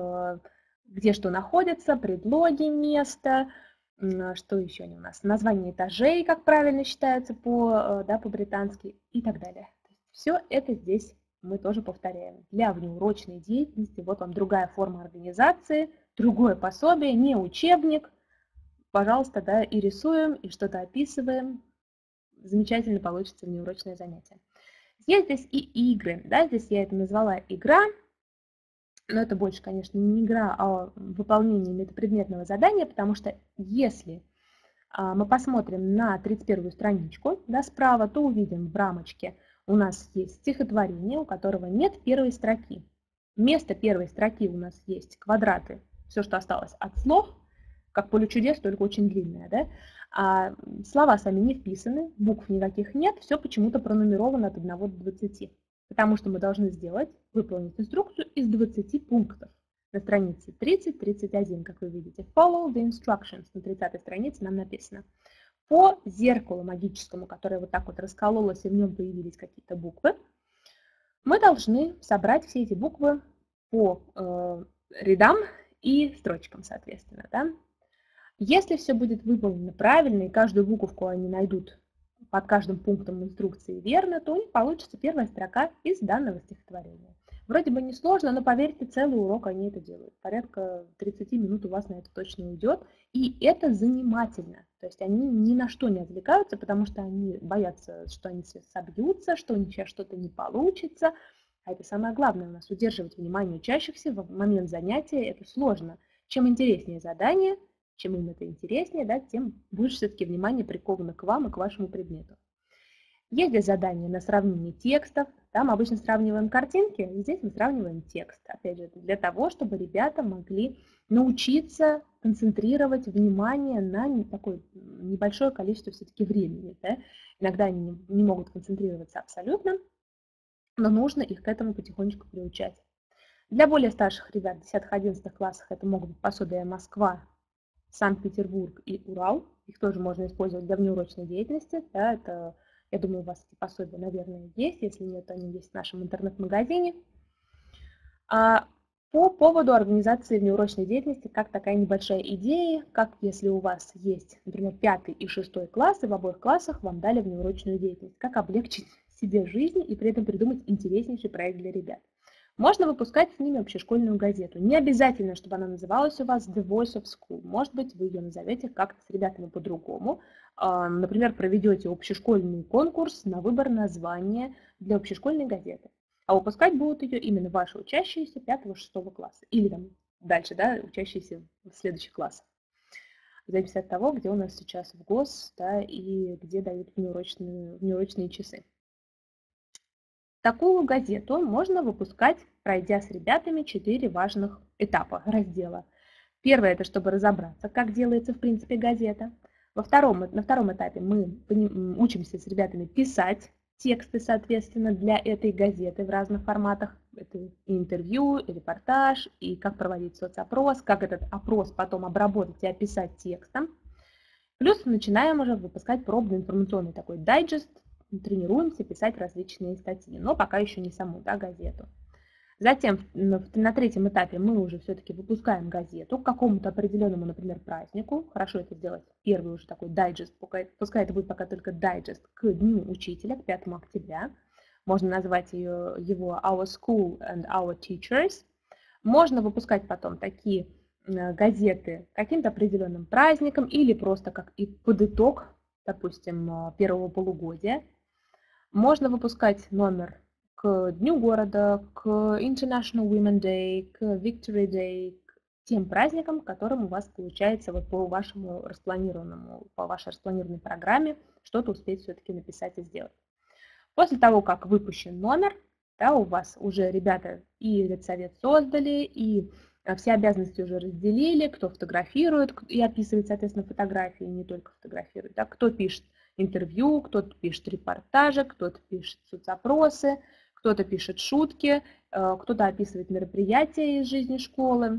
где что находится, предлоги места, что еще они у нас, название этажей, как правильно считается по-британски и так далее. Все это здесь мы тоже повторяем. Для внеурочной деятельности вот вам другая форма организации, другое пособие, не учебник. Пожалуйста, да, и рисуем, и что-то описываем. Замечательно получится внеурочное занятие. Есть здесь и игры. Да, здесь я это назвала игра, но это больше, конечно, не игра, а выполнение метапредметного задания, потому что если мы посмотрим на 31-ю страничку, да, справа, то увидим в рамочке у нас есть стихотворение, у которого нет первой строки. Вместо первой строки у нас есть квадраты, все, что осталось от слов, как поле чудес, только очень длинное. Да? А слова сами не вписаны, букв никаких нет, все почему-то пронумеровано от 1 до 20. Потому что мы должны выполнить инструкцию из 20 пунктов. На странице 30-31, как вы видите. Follow the instructions. На 30-й странице нам написано. По зеркалу магическому, которое вот так вот раскололось, и в нем появились какие-то буквы, мы должны собрать все эти буквы по рядам и строчкам, соответственно. Да? Если все будет выполнено правильно, и каждую буковку они найдут под каждым пунктом инструкции верно, то у них получится первая строка из данного стихотворения. Вроде бы несложно, но поверьте, целый урок они это делают. Порядка 30 минут у вас на это точно уйдет. И это занимательно. То есть они ни на что не отвлекаются, потому что они боятся, что они все собьются, что у них сейчас что-то не получится. А это самое главное у нас, удерживать внимание учащихся в момент занятия. Это сложно. Чем интереснее задание, чем им это интереснее, да, тем больше все-таки внимание приковано к вам и к вашему предмету. Есть здесь задание на сравнение текстов. Там обычно сравниваем картинки, здесь мы сравниваем текст. Опять же, для того, чтобы ребята могли научиться концентрировать внимание на такое небольшое количество все-таки времени. Да? Иногда они не могут концентрироваться абсолютно, но нужно их к этому потихонечку приучать. Для более старших ребят, в 10-11 классах, это могут быть пособия «Москва», «Санкт-Петербург» и «Урал». Их тоже можно использовать для внеурочной деятельности. Да, это, я думаю, у вас эти пособия, наверное, есть. Если нет, они есть в нашем интернет-магазине. По поводу организации внеурочной деятельности, как такая небольшая идея, как если у вас есть, например, 5 и 6 классы, в обоих классах вам дали внеурочную деятельность, как облегчить себе жизнь и при этом придумать интереснейший проект для ребят. Можно выпускать с ними общешкольную газету. Не обязательно, чтобы она называлась у вас The Voice of School. Может быть, вы ее назовете как-то с ребятами по-другому. Например, проведете общешкольный конкурс на выбор названия для общешкольной газеты. А выпускать будут ее именно ваши учащиеся 5-6 класса. Или там дальше, да, учащиеся в следующих классах. В зависимости от того, где у нас сейчас в ГОС, да, и где дают внеурочные часы. Такую газету можно выпускать, пройдя с ребятами 4 важных этапа, раздела. Первое – это чтобы разобраться, как делается в принципе газета. На втором этапе мы учимся с ребятами писать тексты, соответственно, для этой газеты в разных форматах. Это и интервью, и репортаж, и как проводить соцопрос, как этот опрос потом обработать и описать текстом. Плюс начинаем уже выпускать пробный информационный такой дайджест, тренируемся писать различные статьи, но пока еще не саму газету. Затем на третьем этапе мы уже все-таки выпускаем газету к какому-то определенному, например, празднику. Хорошо это сделать первый уже такой дайджест, пускай это будет пока только дайджест к Дню Учителя, к 5 октября. Можно назвать его Our School and Our Teachers. Можно выпускать потом такие газеты каким-то определенным праздником или просто как и под итог, допустим, первого полугодия. Можно выпускать номер к Дню города, к International Women's Day, к Victory Day, к тем праздникам, которым у вас получается вот по вашей распланированной программе что-то успеть все-таки написать и сделать. После того, как выпущен номер, да, у вас уже ребята и редсовет создали, и все обязанности уже разделили, кто фотографирует и описывает, соответственно, фотографии, не только фотографирует, да, кто пишет интервью, кто-то пишет репортажи, кто-то пишет соцопросы, кто-то пишет шутки, кто-то описывает мероприятия из жизни школы.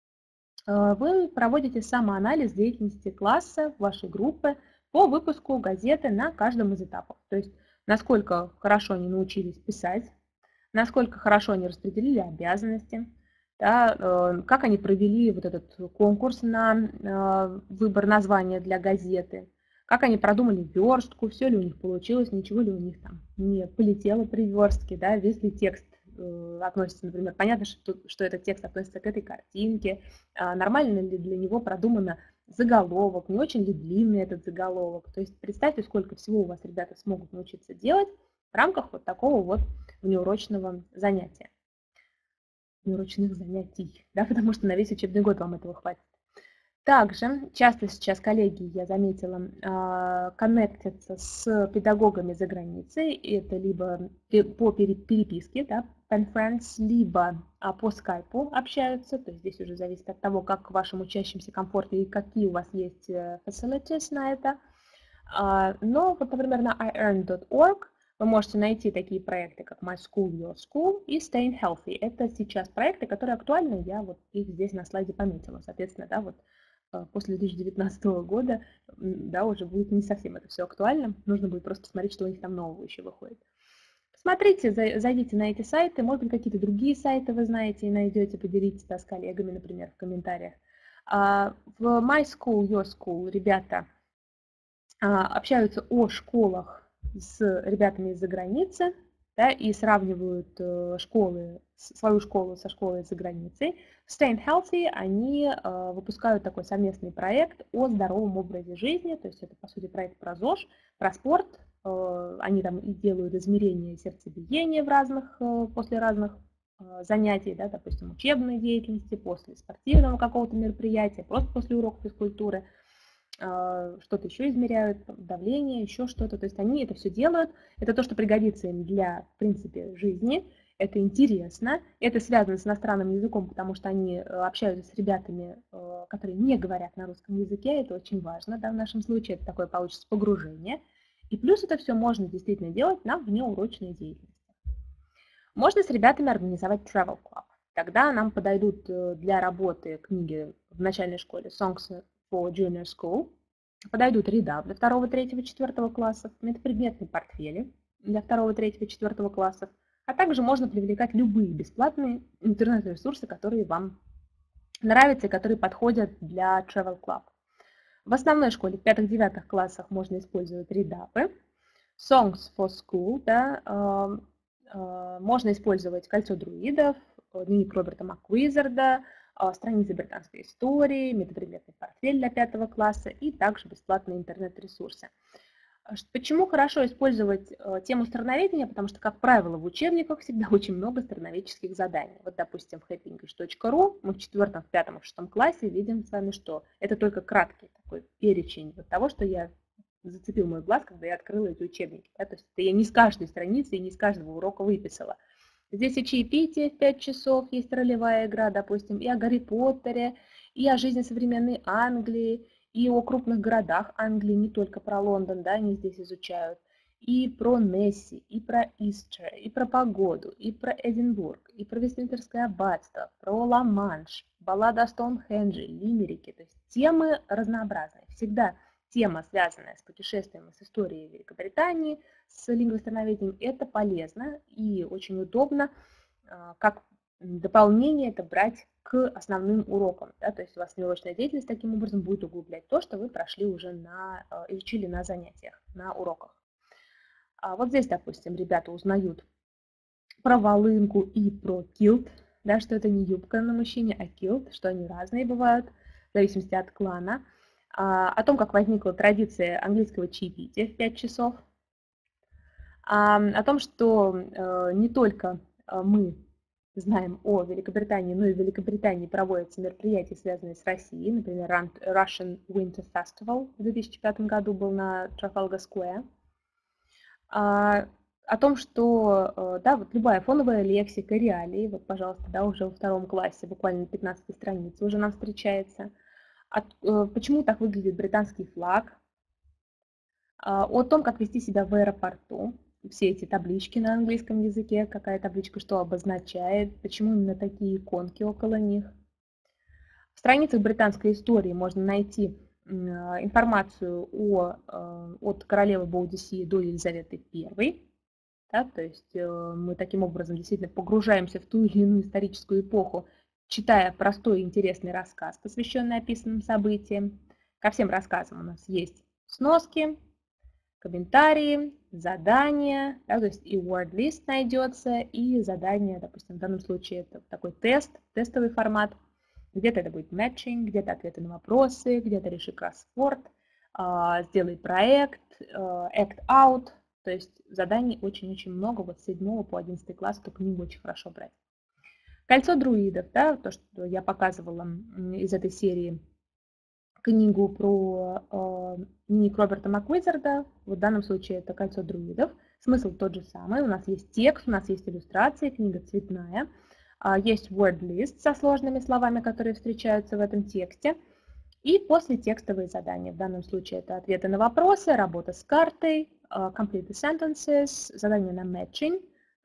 Вы проводите самоанализ деятельности класса, вашей группы по выпуску газеты на каждом из этапов. То есть, насколько хорошо они научились писать, насколько хорошо они распределили обязанности, да, как они провели вот этот конкурс на выбор названия для газеты, как они продумали верстку, все ли у них получилось, ничего ли у них там не полетело при верстке, да, весь ли текст относится, например, понятно, что этот текст относится к этой картинке, нормально ли для него продумано заголовок, не очень ли длинный этот заголовок. То есть представьте, сколько всего у вас ребята смогут научиться делать в рамках вот такого вот внеурочного занятия. Внеурочных занятий, да, потому что на весь учебный год вам этого хватит. Также часто сейчас коллеги, я заметила, коннектятся с педагогами за границей. Это либо по переписке, да, pen friends, либо по скайпу общаются. То есть здесь уже зависит от того, как вашим учащимся комфортно и какие у вас есть facilities на это. Но вот, например, на iEarn.org вы можете найти такие проекты, как My School, Your School и Staying Healthy. Это сейчас проекты, которые актуальны, я вот их здесь на слайде пометила. Соответственно, да, вот после 2019 года, да, уже будет не совсем это все актуально. Нужно будет просто посмотреть, что у них там нового еще выходит. Посмотрите, зайдите на эти сайты, может быть, какие-то другие сайты вы знаете и найдете, поделитесь, да, с коллегами, например, в комментариях. В My School, Your School ребята общаются о школах с ребятами из-за границы, да, и сравнивают свою школу со школой за границей. В Staying Healthy они выпускают такой совместный проект о здоровом образе жизни, то есть это, по сути, проект про ЗОЖ, про спорт. Они там и делают измерения сердцебиения после разных занятий, да, допустим, учебной деятельности, после спортивного какого-то мероприятия, просто после урока физкультуры. Что-то еще измеряют, давление, еще что-то. То есть они это все делают. Это то, что пригодится им для, в принципе, жизни. Это интересно. Это связано с иностранным языком, потому что они общаются с ребятами, которые не говорят на русском языке. Это очень важно, да, в нашем случае. Это такое получится погружение. И плюс это все можно действительно делать на внеурочной деятельности. Можно с ребятами организовать travel club. Тогда нам подойдут для работы книги в начальной школе Songs for Junior School, подойдут реда для 2, 3, 4 классов, предметные портфели для 2, 3, 4 классов, а также можно привлекать любые бесплатные интернет-ресурсы, которые вам нравятся и которые подходят для Travel Club. В основной школе в 5-9 классах можно использовать редапы, Songs for School, да, можно использовать кольцо друидов, дневник Роберта МакУизарда, страницы британской истории, метапредметный портфель для 5 класса и также бесплатные интернет-ресурсы. Почему хорошо использовать тему страноведения? Потому что, как правило, в учебниках всегда очень много страноведческих заданий. Вот, допустим, в happyenglish.ru мы в 4, 5, 6 классе видим с вами, что это только краткий такой перечень вот того, что я зацепил мой глаз, когда я открыла эти учебники. Да? То есть это я не с каждой страницы и не с каждого урока выписала. Здесь и чаепитие в 5 часов, есть ролевая игра, допустим, и о Гарри Поттере, и о жизни современной Англии, и о крупных городах Англии, не только про Лондон, да, они здесь изучают, и про Несси, и про Истер, и про погоду, и про Эдинбург, и про Вестминстерское аббатство, про Ла-Манш, баллада о Стоунхендже, лимерики, то есть темы разнообразные. Всегда тема, связанная с путешествием и с историей Великобритании, с лингвостановедением, это полезно и очень удобно, как дополнение это брать к основным урокам. Да, то есть у вас неурочная деятельность таким образом будет углублять то, что вы прошли уже изучили на занятиях, на уроках. Вот здесь, допустим, ребята узнают про волынку и про килт, да, что это не юбка на мужчине, а килт, что они разные бывают, в зависимости от клана. О том, как возникла традиция английского чаепития в 5 часов. О том, что не только мы знаем о Великобритании, но и в Великобритании проводятся мероприятия, связанные с Россией. Например, Russian Winter Festival в 2005 году был на Trafalgar Square. О том, что да, вот любая фоновая лексика, реалии, вот, пожалуйста, да, уже во 2 классе, буквально на 15 странице уже нам встречается. Почему так выглядит британский флаг. О том, как вести себя в аэропорту. Все эти таблички на английском языке, какая табличка что обозначает, почему именно такие иконки около них. В страницах британской истории можно найти информацию от королевы Боудиссии до Елизаветы I. Да, то есть мы таким образом действительно погружаемся в ту или иную историческую эпоху, читая простой и интересный рассказ, посвященный описанным событиям. Ко всем рассказам у нас есть сноски, комментарии, задания, да, то есть и word list найдется, и задание, допустим, в данном случае это такой тестовый формат. Где-то это будет matching, где-то ответы на вопросы, где-то реши кроссворд, сделай проект, act out. То есть заданий очень-очень много, вот с 7 по 11 класс эту книгу очень хорошо брать. Кольцо друидов, да, то, что я показывала из этой серии, книгу про дневник Роберта Маквизарда, в данном случае это «Кольцо друидов». Смысл тот же самый, у нас есть текст, у нас есть иллюстрации, книга цветная, есть word list со сложными словами, которые встречаются в этом тексте, и после текстовые задания. В данном случае это ответы на вопросы, работа с картой, complete the sentences, задание на matching,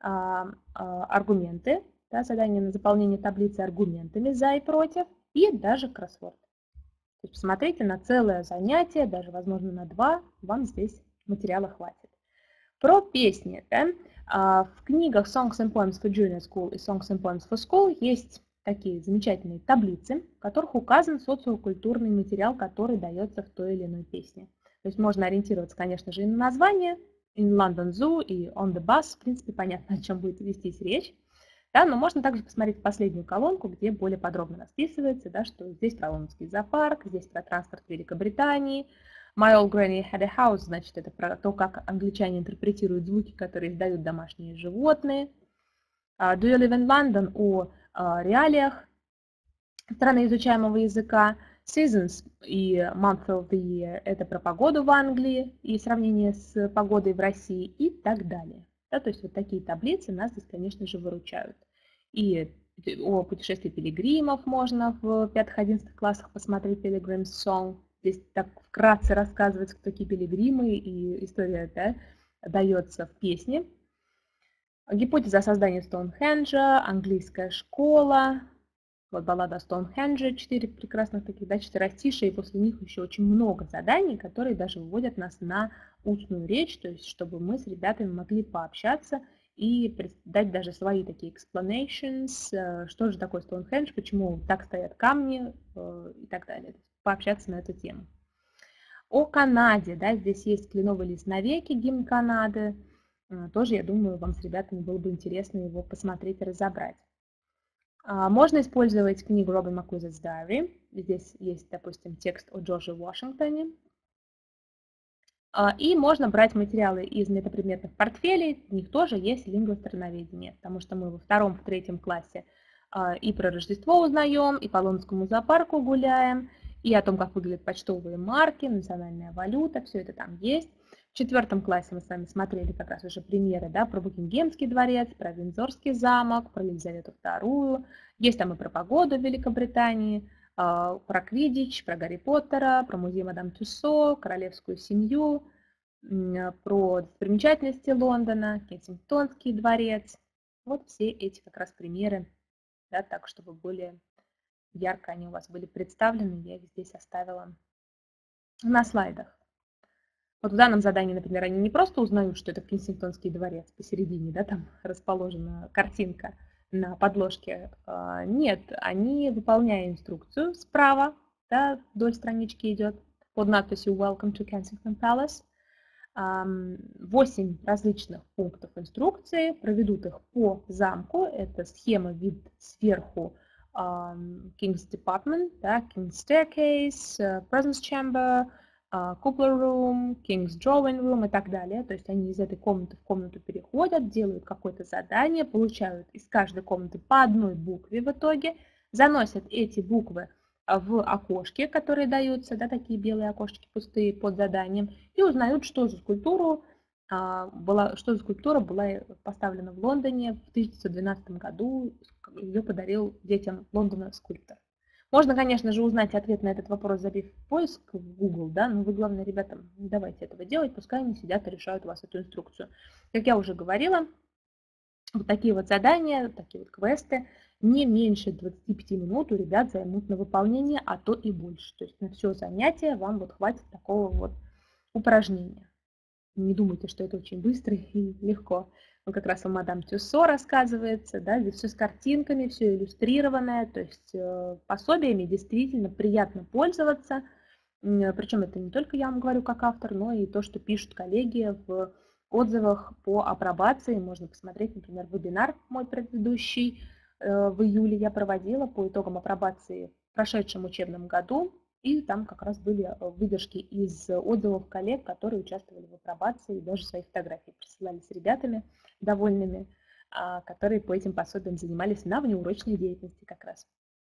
аргументы, да, задание на заполнение таблицы аргументами за и против, и даже кроссворд. То есть посмотрите на целое занятие, даже, возможно, на 2, вам здесь материала хватит. Про песни. Да? В книгах Songs and Poems for Junior School и Songs and Poems for School есть такие замечательные таблицы, в которых указан социокультурный материал, который дается в той или иной песне. То есть можно ориентироваться, конечно же, и на название, In London Zoo и On the Bus. В принципе, понятно, о чем будет вестись речь. Да, но можно также посмотреть последнюю колонку, где более подробно расписывается, да, что здесь про лондонский зоопарк, здесь про транспорт Великобритании. My old granny had a house, значит, это про то, как англичане интерпретируют звуки, которые издают домашние животные. Do you live in London? О реалиях страны изучаемого языка. Seasons и Month of the Year – это про погоду в Англии и сравнение с погодой в России и так далее. Да, то есть вот такие таблицы нас здесь, конечно же, выручают. И о путешествии пилигримов можно в 5-11 классах посмотреть Pilgrim's Song. Здесь так вкратце рассказывается, кто такие пилигримы, и история, да, дается в песне. Гипотеза создания Стоунхенджа, английская школа, вот баллада о Стоунхендже, 4 прекрасных таких, да, четверостишия, и после них еще очень много заданий, которые даже выводят нас на устную речь, то есть чтобы мы с ребятами могли пообщаться и дать даже свои такие explanations, что же такое Стоунхендж, почему так стоят камни и так далее, пообщаться на эту тему. О Канаде, да, здесь есть «Кленовый лист навеки», гимн Канады, тоже, я думаю, вам с ребятами было бы интересно его посмотреть и разобрать. Можно использовать книгу Робин Маккуизет's Diary. Здесь есть, допустим, текст о Джорже Вашингтоне. И можно брать материалы из метапредметных портфелей. В них тоже есть лингвостроноведение, потому что мы во 2-3 классе и про Рождество узнаем, и по лондонскому зоопарку гуляем, и о том, как выглядят почтовые марки, национальная валюта, все это там есть. В 4 классе мы с вами смотрели как раз уже примеры, да, про Букингемский дворец, про Виндзорский замок, про Елизавету II. Есть там и про погоду в Великобритании, про Квиддич, про Гарри Поттера, про музей Мадам Тюссо, королевскую семью, про достопримечательности Лондона, Кенсингтонский дворец. Вот все эти как раз примеры, да, так, чтобы более ярко они у вас были представлены. Я их здесь оставила на слайдах. Вот в данном задании, например, они не просто узнают, что это Кенсингтонский дворец посередине, да, там расположена картинка, на подложке. Нет, они, выполняя инструкцию справа, да, вдоль странички идет, под надписью «Welcome to Kensington Palace». 8 различных пунктов инструкции, проведут их по замку. Это схема, вид сверху, King's Department, да, King's Staircase, Presence Chamber, Coupler Room, King's Drawing Room и так далее. То есть они из этой комнаты в комнату переходят, делают какое-то задание, получают из каждой комнаты по одной букве в итоге, заносят эти буквы в окошки, которые даются, да, такие белые окошечки пустые под заданием, и узнают, что за скульптура была поставлена в Лондоне в 1912 году, ее подарил детям Лондона скульптор. Можно, конечно же, узнать ответ на этот вопрос, забив поиск в Google, да, но вы, главное, ребята, не давайте этого делать, пускай они сидят и решают у вас эту инструкцию. Как я уже говорила, вот такие вот задания, такие вот квесты не меньше 25 минут у ребят займут на выполнение, а то и больше. То есть на все занятие вам вот хватит такого вот упражнения. Не думайте, что это очень быстро и легко. Ну, как раз у мадам Тюссо рассказывается, да, здесь все с картинками, все иллюстрированное, то есть пособиями действительно приятно пользоваться. Причем это не только я вам говорю как автор, но и то, что пишут коллеги в отзывах по апробации. Можно посмотреть, например, вебинар мой предыдущий в июле я проводила по итогам апробации в прошедшем учебном году. И там как раз были выдержки из отзывов коллег, которые участвовали в апробации, и даже свои фотографии присылали с ребятами довольными, которые по этим пособиям занимались на внеурочной деятельности как раз.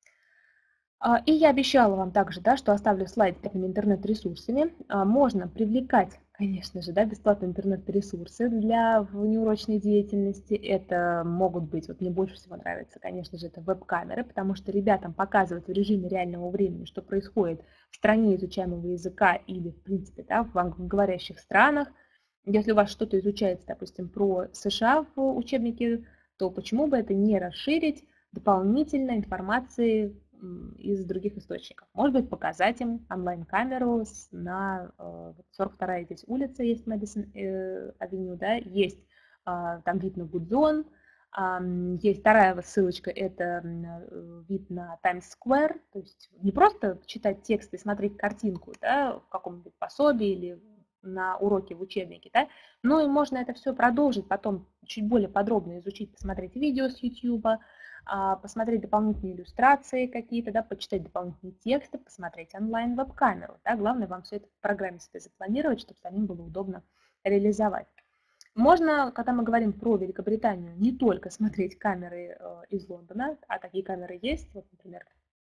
И я обещала вам также, да, что оставлю слайд с этими интернет-ресурсами. Можно привлекать, конечно же, да, бесплатные интернет-ресурсы для внеурочной деятельности. Это могут быть, вот мне больше всего нравится, конечно же, это веб-камеры, потому что ребятам показывать в режиме реального времени, что происходит в стране изучаемого языка или, в принципе, да, в англоговорящих странах. Если у вас что-то изучается, допустим, про США в учебнике, то почему бы это не расширить дополнительно информации из других источников. Может быть, показать им онлайн-камеру на 42-я здесь улица, есть Мэдисон Авеню, да, есть там вид на Гудзон, есть вторая ссылочка, это вид на Таймс-сквер, то есть не просто читать текст и смотреть картинку, да, в каком-нибудь пособии или на уроке в учебнике, да, но и можно это все продолжить, потом чуть более подробно изучить, посмотреть видео с YouTube, посмотреть дополнительные иллюстрации какие-то, да, почитать дополнительные тексты, посмотреть онлайн веб-камеру. Да. Главное вам все это в программе себе запланировать, чтобы самим было удобно реализовать. Можно, когда мы говорим про Великобританию, не только смотреть камеры из Лондона, а такие камеры есть. Вот, например,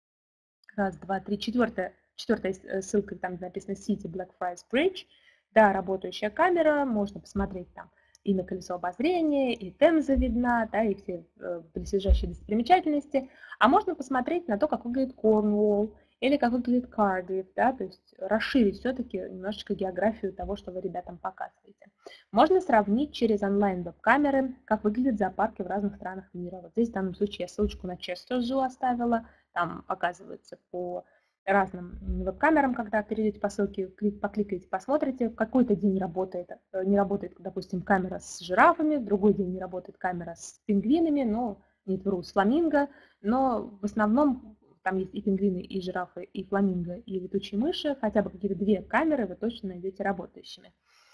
раз, два, три, четвертая ссылка, там написано City Blackfriars Bridge, да, работающая камера, можно посмотреть там и на колесо обозрения, и Темза видна, да, и все близлежащие достопримечательности. А можно посмотреть на то, как выглядит Корнуолл или как выглядит Кардифф, да, то есть расширить все-таки немножечко географию того, что вы ребятам показываете. Можно сравнить через онлайн-веб-камеры, как выглядят зоопарки в разных странах мира. Вот здесь в данном случае я ссылочку на Честер Зу оставила, там показывается по разным веб-камерам, когда перейдете по ссылке, покликаете, посмотрите, в какой-то день не работает, допустим, камера с жирафами, в другой день не работает камера с пингвинами, но не вру, с фламинго, но в основном там есть и пингвины, и жирафы, и фламинго, и летучие мыши, хотя бы какие-то 2 камеры вы точно найдете работающими.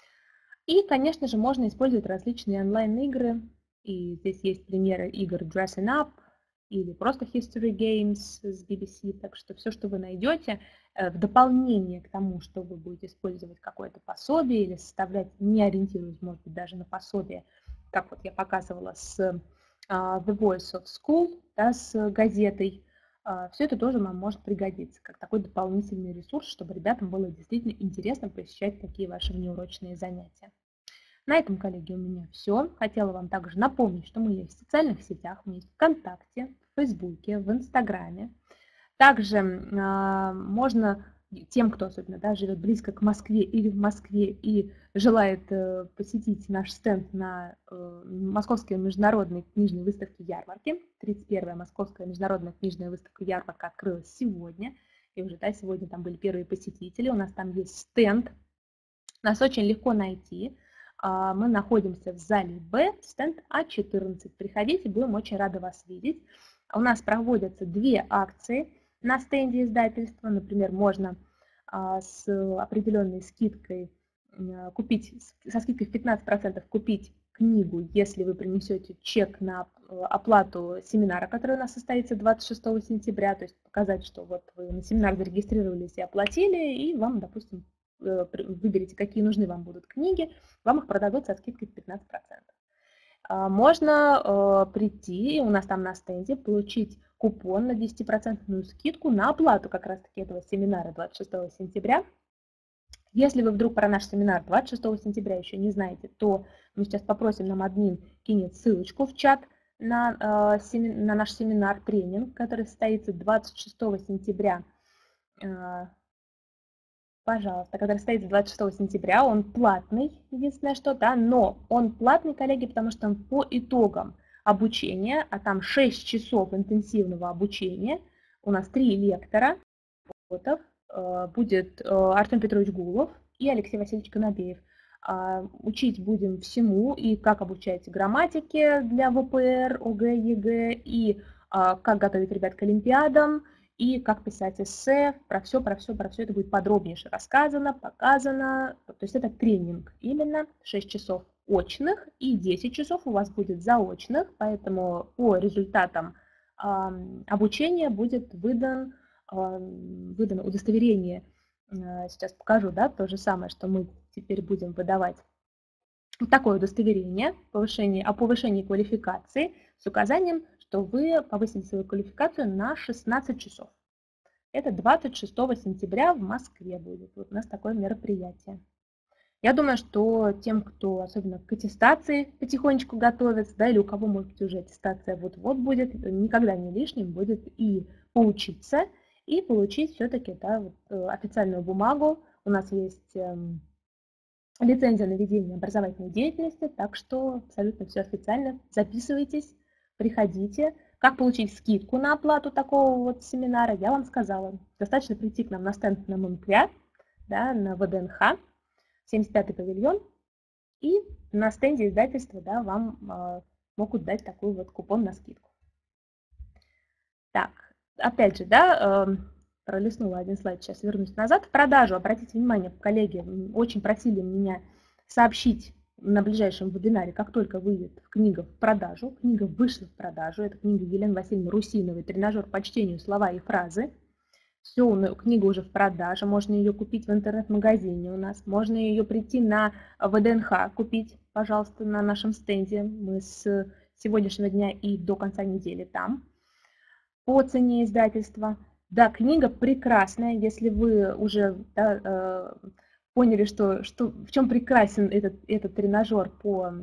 И, конечно же, можно использовать различные онлайн-игры, и здесь есть примеры игр Dressing Up, или просто History Games с BBC, так что все, что вы найдете, в дополнение к тому, что вы будете использовать какое-то пособие или составлять, не ориентируясь, может быть, даже на пособие, как вот я показывала с The Voice of School, да, с газетой, все это тоже вам может пригодиться, как такой дополнительный ресурс, чтобы ребятам было действительно интересно посещать такие ваши внеурочные занятия. На этом, коллеги, у меня все. Хотела вам также напомнить, что мы есть в социальных сетях, мы есть ВКонтакте, в Фейсбуке, в Инстаграме. Также можно тем, кто особенно, да, живет близко к Москве или в Москве и желает посетить наш стенд на Московской международной книжной выставке ярмарки. 31-я Московская международная книжная выставка ярмарка открылась сегодня. И уже, да, сегодня там были первые посетители. У нас там есть стенд. Нас очень легко найти. Мы находимся в зале Б, стенд А14. Приходите, будем очень рады вас видеть. У нас проводятся 2 акции на стенде издательства. Например, можно с определенной скидкой купить, со скидкой в 15% купить книгу, если вы принесете чек на оплату семинара, который у нас состоится 26 сентября, то есть показать, что вот вы на семинар зарегистрировались и оплатили, и вам, допустим, выберите, какие нужны вам будут книги, вам их продадут со скидкой в 15%. Можно прийти, у нас там на стенде, получить купон на 10% скидку на оплату как раз-таки этого семинара 26 сентября. Если вы вдруг про наш семинар 26 сентября еще не знаете, то мы сейчас попросим, нам админ кинет ссылочку в чат на наш семинар-тренинг, который состоится 26 сентября. Пожалуйста, который состоится 26 сентября, он платный, единственное что, да, но он платный, коллеги, потому что он по итогам обучения, а там 6 часов интенсивного обучения, у нас 3 лектора, будет Артем Петрович Гулов и Алексей Васильевич Конобеев. Учить будем всему, и как обучать грамматике для ВПР, ОГЭ, ЕГЭ, и как готовить ребят к олимпиадам, и как писать эссе, про все это будет подробнейше рассказано, показано. То есть это тренинг именно, 6 часов очных и 10 часов у вас будет заочных, поэтому по результатам обучения будет выдано удостоверение. Сейчас покажу, да, то же самое, что мы теперь будем выдавать. Вот такое удостоверение о повышении квалификации с указанием, что вы повысили свою квалификацию на 16 часов. Это 26 сентября в Москве будет. Вот у нас такое мероприятие. Я думаю, что тем, кто особенно к аттестации потихонечку готовится, да, или у кого, может быть, уже аттестация вот-вот будет, никогда не лишним будет и поучиться, и получить все-таки, да, вот, официальную бумагу. У нас есть лицензия на ведение образовательной деятельности, так что абсолютно все официально. Записывайтесь, приходите. Как получить скидку на оплату такого вот семинара, я вам сказала. Достаточно прийти к нам на стенд на ММК, да, на ВДНХ, 75-й павильон, и на стенде издательства, да, вам могут дать такой вот купон на скидку. Так, опять же, да, пролистнула один слайд, сейчас вернусь назад. В продажу, обратите внимание, коллеги очень просили меня сообщить на ближайшем вебинаре, как только выйдет книга в продажу. Книга вышла в продажу. Это книга Елены Васильевны Русиновой «Тренажер по чтению слова и фразы». Все, книга уже в продаже, можно ее купить в интернет-магазине у нас, можно ее прийти на ВДНХ купить, пожалуйста, на нашем стенде. Мы с сегодняшнего дня и до конца недели там по цене издательства. Да, книга прекрасная, если вы уже, да, поняли, в чем прекрасен этот тренажер по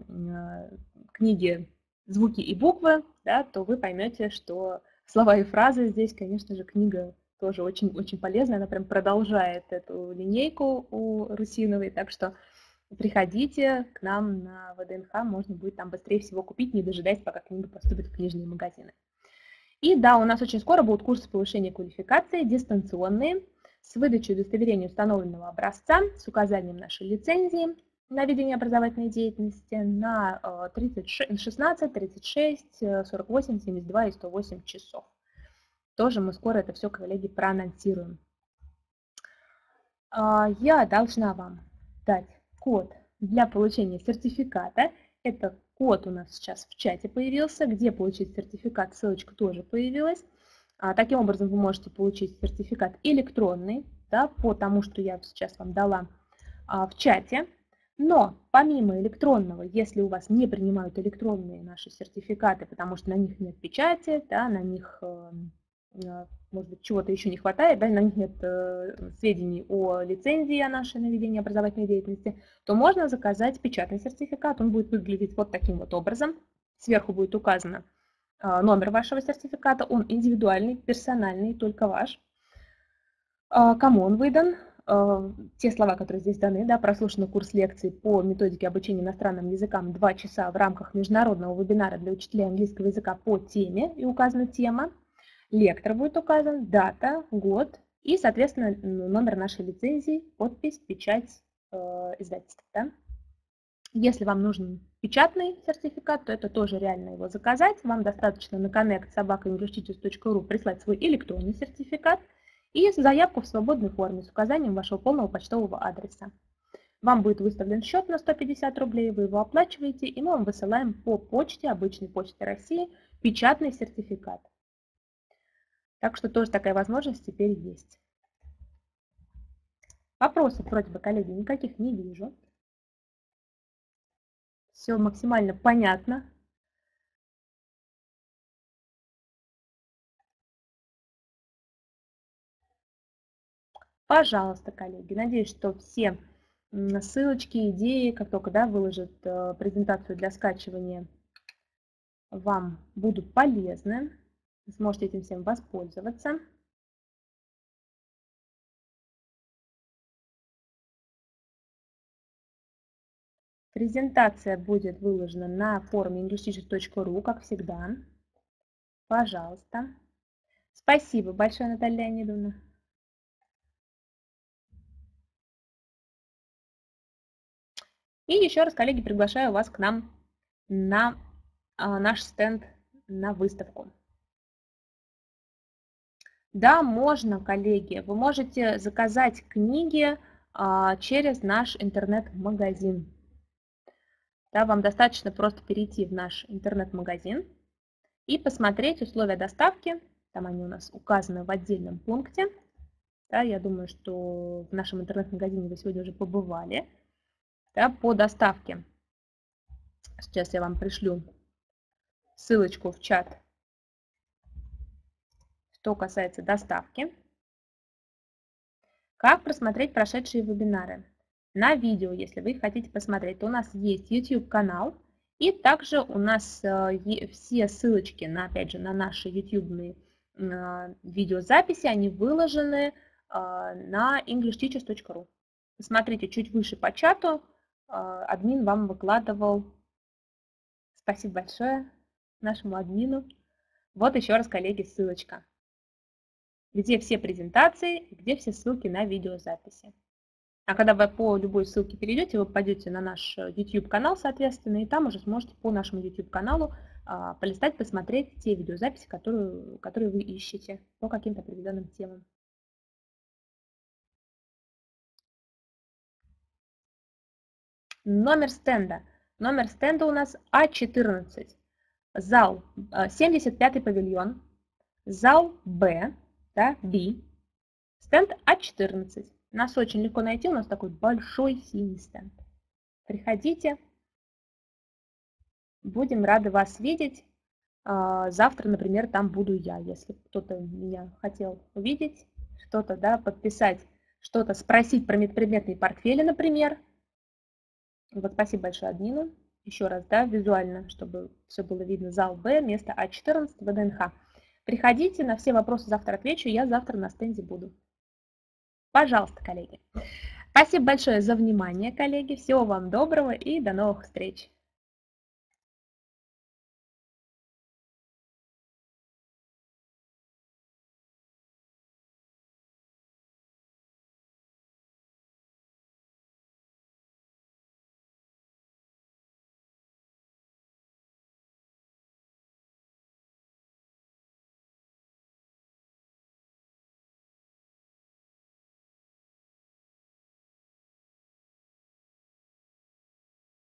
книге «Звуки и буквы», да, то вы поймете, что слова и фразы здесь, конечно же, книга тоже очень полезная, она прям продолжает эту линейку у Русиновой, так что приходите к нам на ВДНХ, можно будет там быстрее всего купить, не дожидаясь, пока книга поступит в книжные магазины. И да, у нас очень скоро будут курсы повышения квалификации, дистанционные, с выдачей удостоверения установленного образца, с указанием нашей лицензии на ведение образовательной деятельности на 16, 36, 48, 72 и 108 часов. Тоже мы скоро это все, коллеги, проанонсируем. Я должна вам дать код для получения сертификата. Это код у нас сейчас в чате появился, где получить сертификат, ссылочка тоже появилась. Таким образом вы можете получить сертификат электронный, да, по тому, что я сейчас вам дала в чате. Но помимо электронного, если у вас не принимают электронные наши сертификаты, потому что на них нет печати, да, на них, может быть, чего-то еще не хватает, да, на них нет сведений о лицензии о нашей на ведение образовательной деятельности, то можно заказать печатный сертификат. Он будет выглядеть вот таким вот образом. Сверху будет указано номер вашего сертификата, он индивидуальный, персональный, только ваш. Кому он выдан? Те слова, которые здесь даны, да, прослушан курс лекций по методике обучения иностранным языкам 2 часа в рамках международного вебинара для учителей английского языка по теме, и указана тема. Лектор будет указан, дата, год и, соответственно, номер нашей лицензии, подпись, печать издательства. Да? Если вам нужен печатный сертификат, то это тоже реально его заказать. Вам достаточно на connect@englishteachers.ru прислать свой электронный сертификат и заявку в свободной форме с указанием вашего полного почтового адреса. Вам будет выставлен счет на 150 рублей, вы его оплачиваете, и мы вам высылаем по почте, обычной почте России, печатный сертификат. Так что тоже такая возможность теперь есть. Вопросов вроде бы, коллеги, никаких не вижу. Все максимально понятно. Пожалуйста, коллеги, надеюсь, что все ссылочки, идеи, как только выложат презентацию для скачивания, вам будут полезны. Вы сможете этим всем воспользоваться. Презентация будет выложена на форуме englishteachers.ru, как всегда. Пожалуйста. Спасибо большое, Наталья Леонидовна. И еще раз, коллеги, приглашаю вас к нам на наш стенд на выставку. Да, можно, коллеги. Вы можете заказать книги через наш интернет-магазин. Да, вам достаточно просто перейти в наш интернет-магазин и посмотреть условия доставки. Там они у нас указаны в отдельном пункте. Да, я думаю, что в нашем интернет-магазине вы сегодня уже побывали. Да, по доставке. Сейчас я вам пришлю ссылочку в чат, что касается доставки. Как просмотреть прошедшие вебинары? На видео, если вы хотите посмотреть, то у нас есть YouTube-канал. И также у нас все ссылочки, опять же, на наши YouTube видеозаписи, они выложены на englishteachers.ru. Посмотрите чуть выше по чату. Админ вам выкладывал. Спасибо большое нашему админу. Вот еще раз, коллеги, ссылочка, где все презентации, где все ссылки на видеозаписи. А когда вы по любой ссылке перейдете, вы попадете на наш YouTube-канал, соответственно, и там уже сможете по нашему YouTube-каналу полистать, посмотреть те видеозаписи, которые вы ищете по каким-то определенным темам. Номер стенда. Номер стенда у нас А14. Зал 75-й павильон. Зал Б, да, B. Стенд А14. Нас очень легко найти, у нас такой большой синий стенд. Приходите, будем рады вас видеть. Завтра, например, там буду я, если кто-то меня хотел увидеть, что-то, да, подписать, что-то спросить про предметные портфели, например. Вот спасибо большое админу. Еще раз, да, визуально, чтобы все было видно. Зал Б, место А14, ВДНХ. Приходите, на все вопросы завтра отвечу, я завтра на стенде буду. Пожалуйста, коллеги. Спасибо большое за внимание, коллеги. Всего вам доброго и до новых встреч.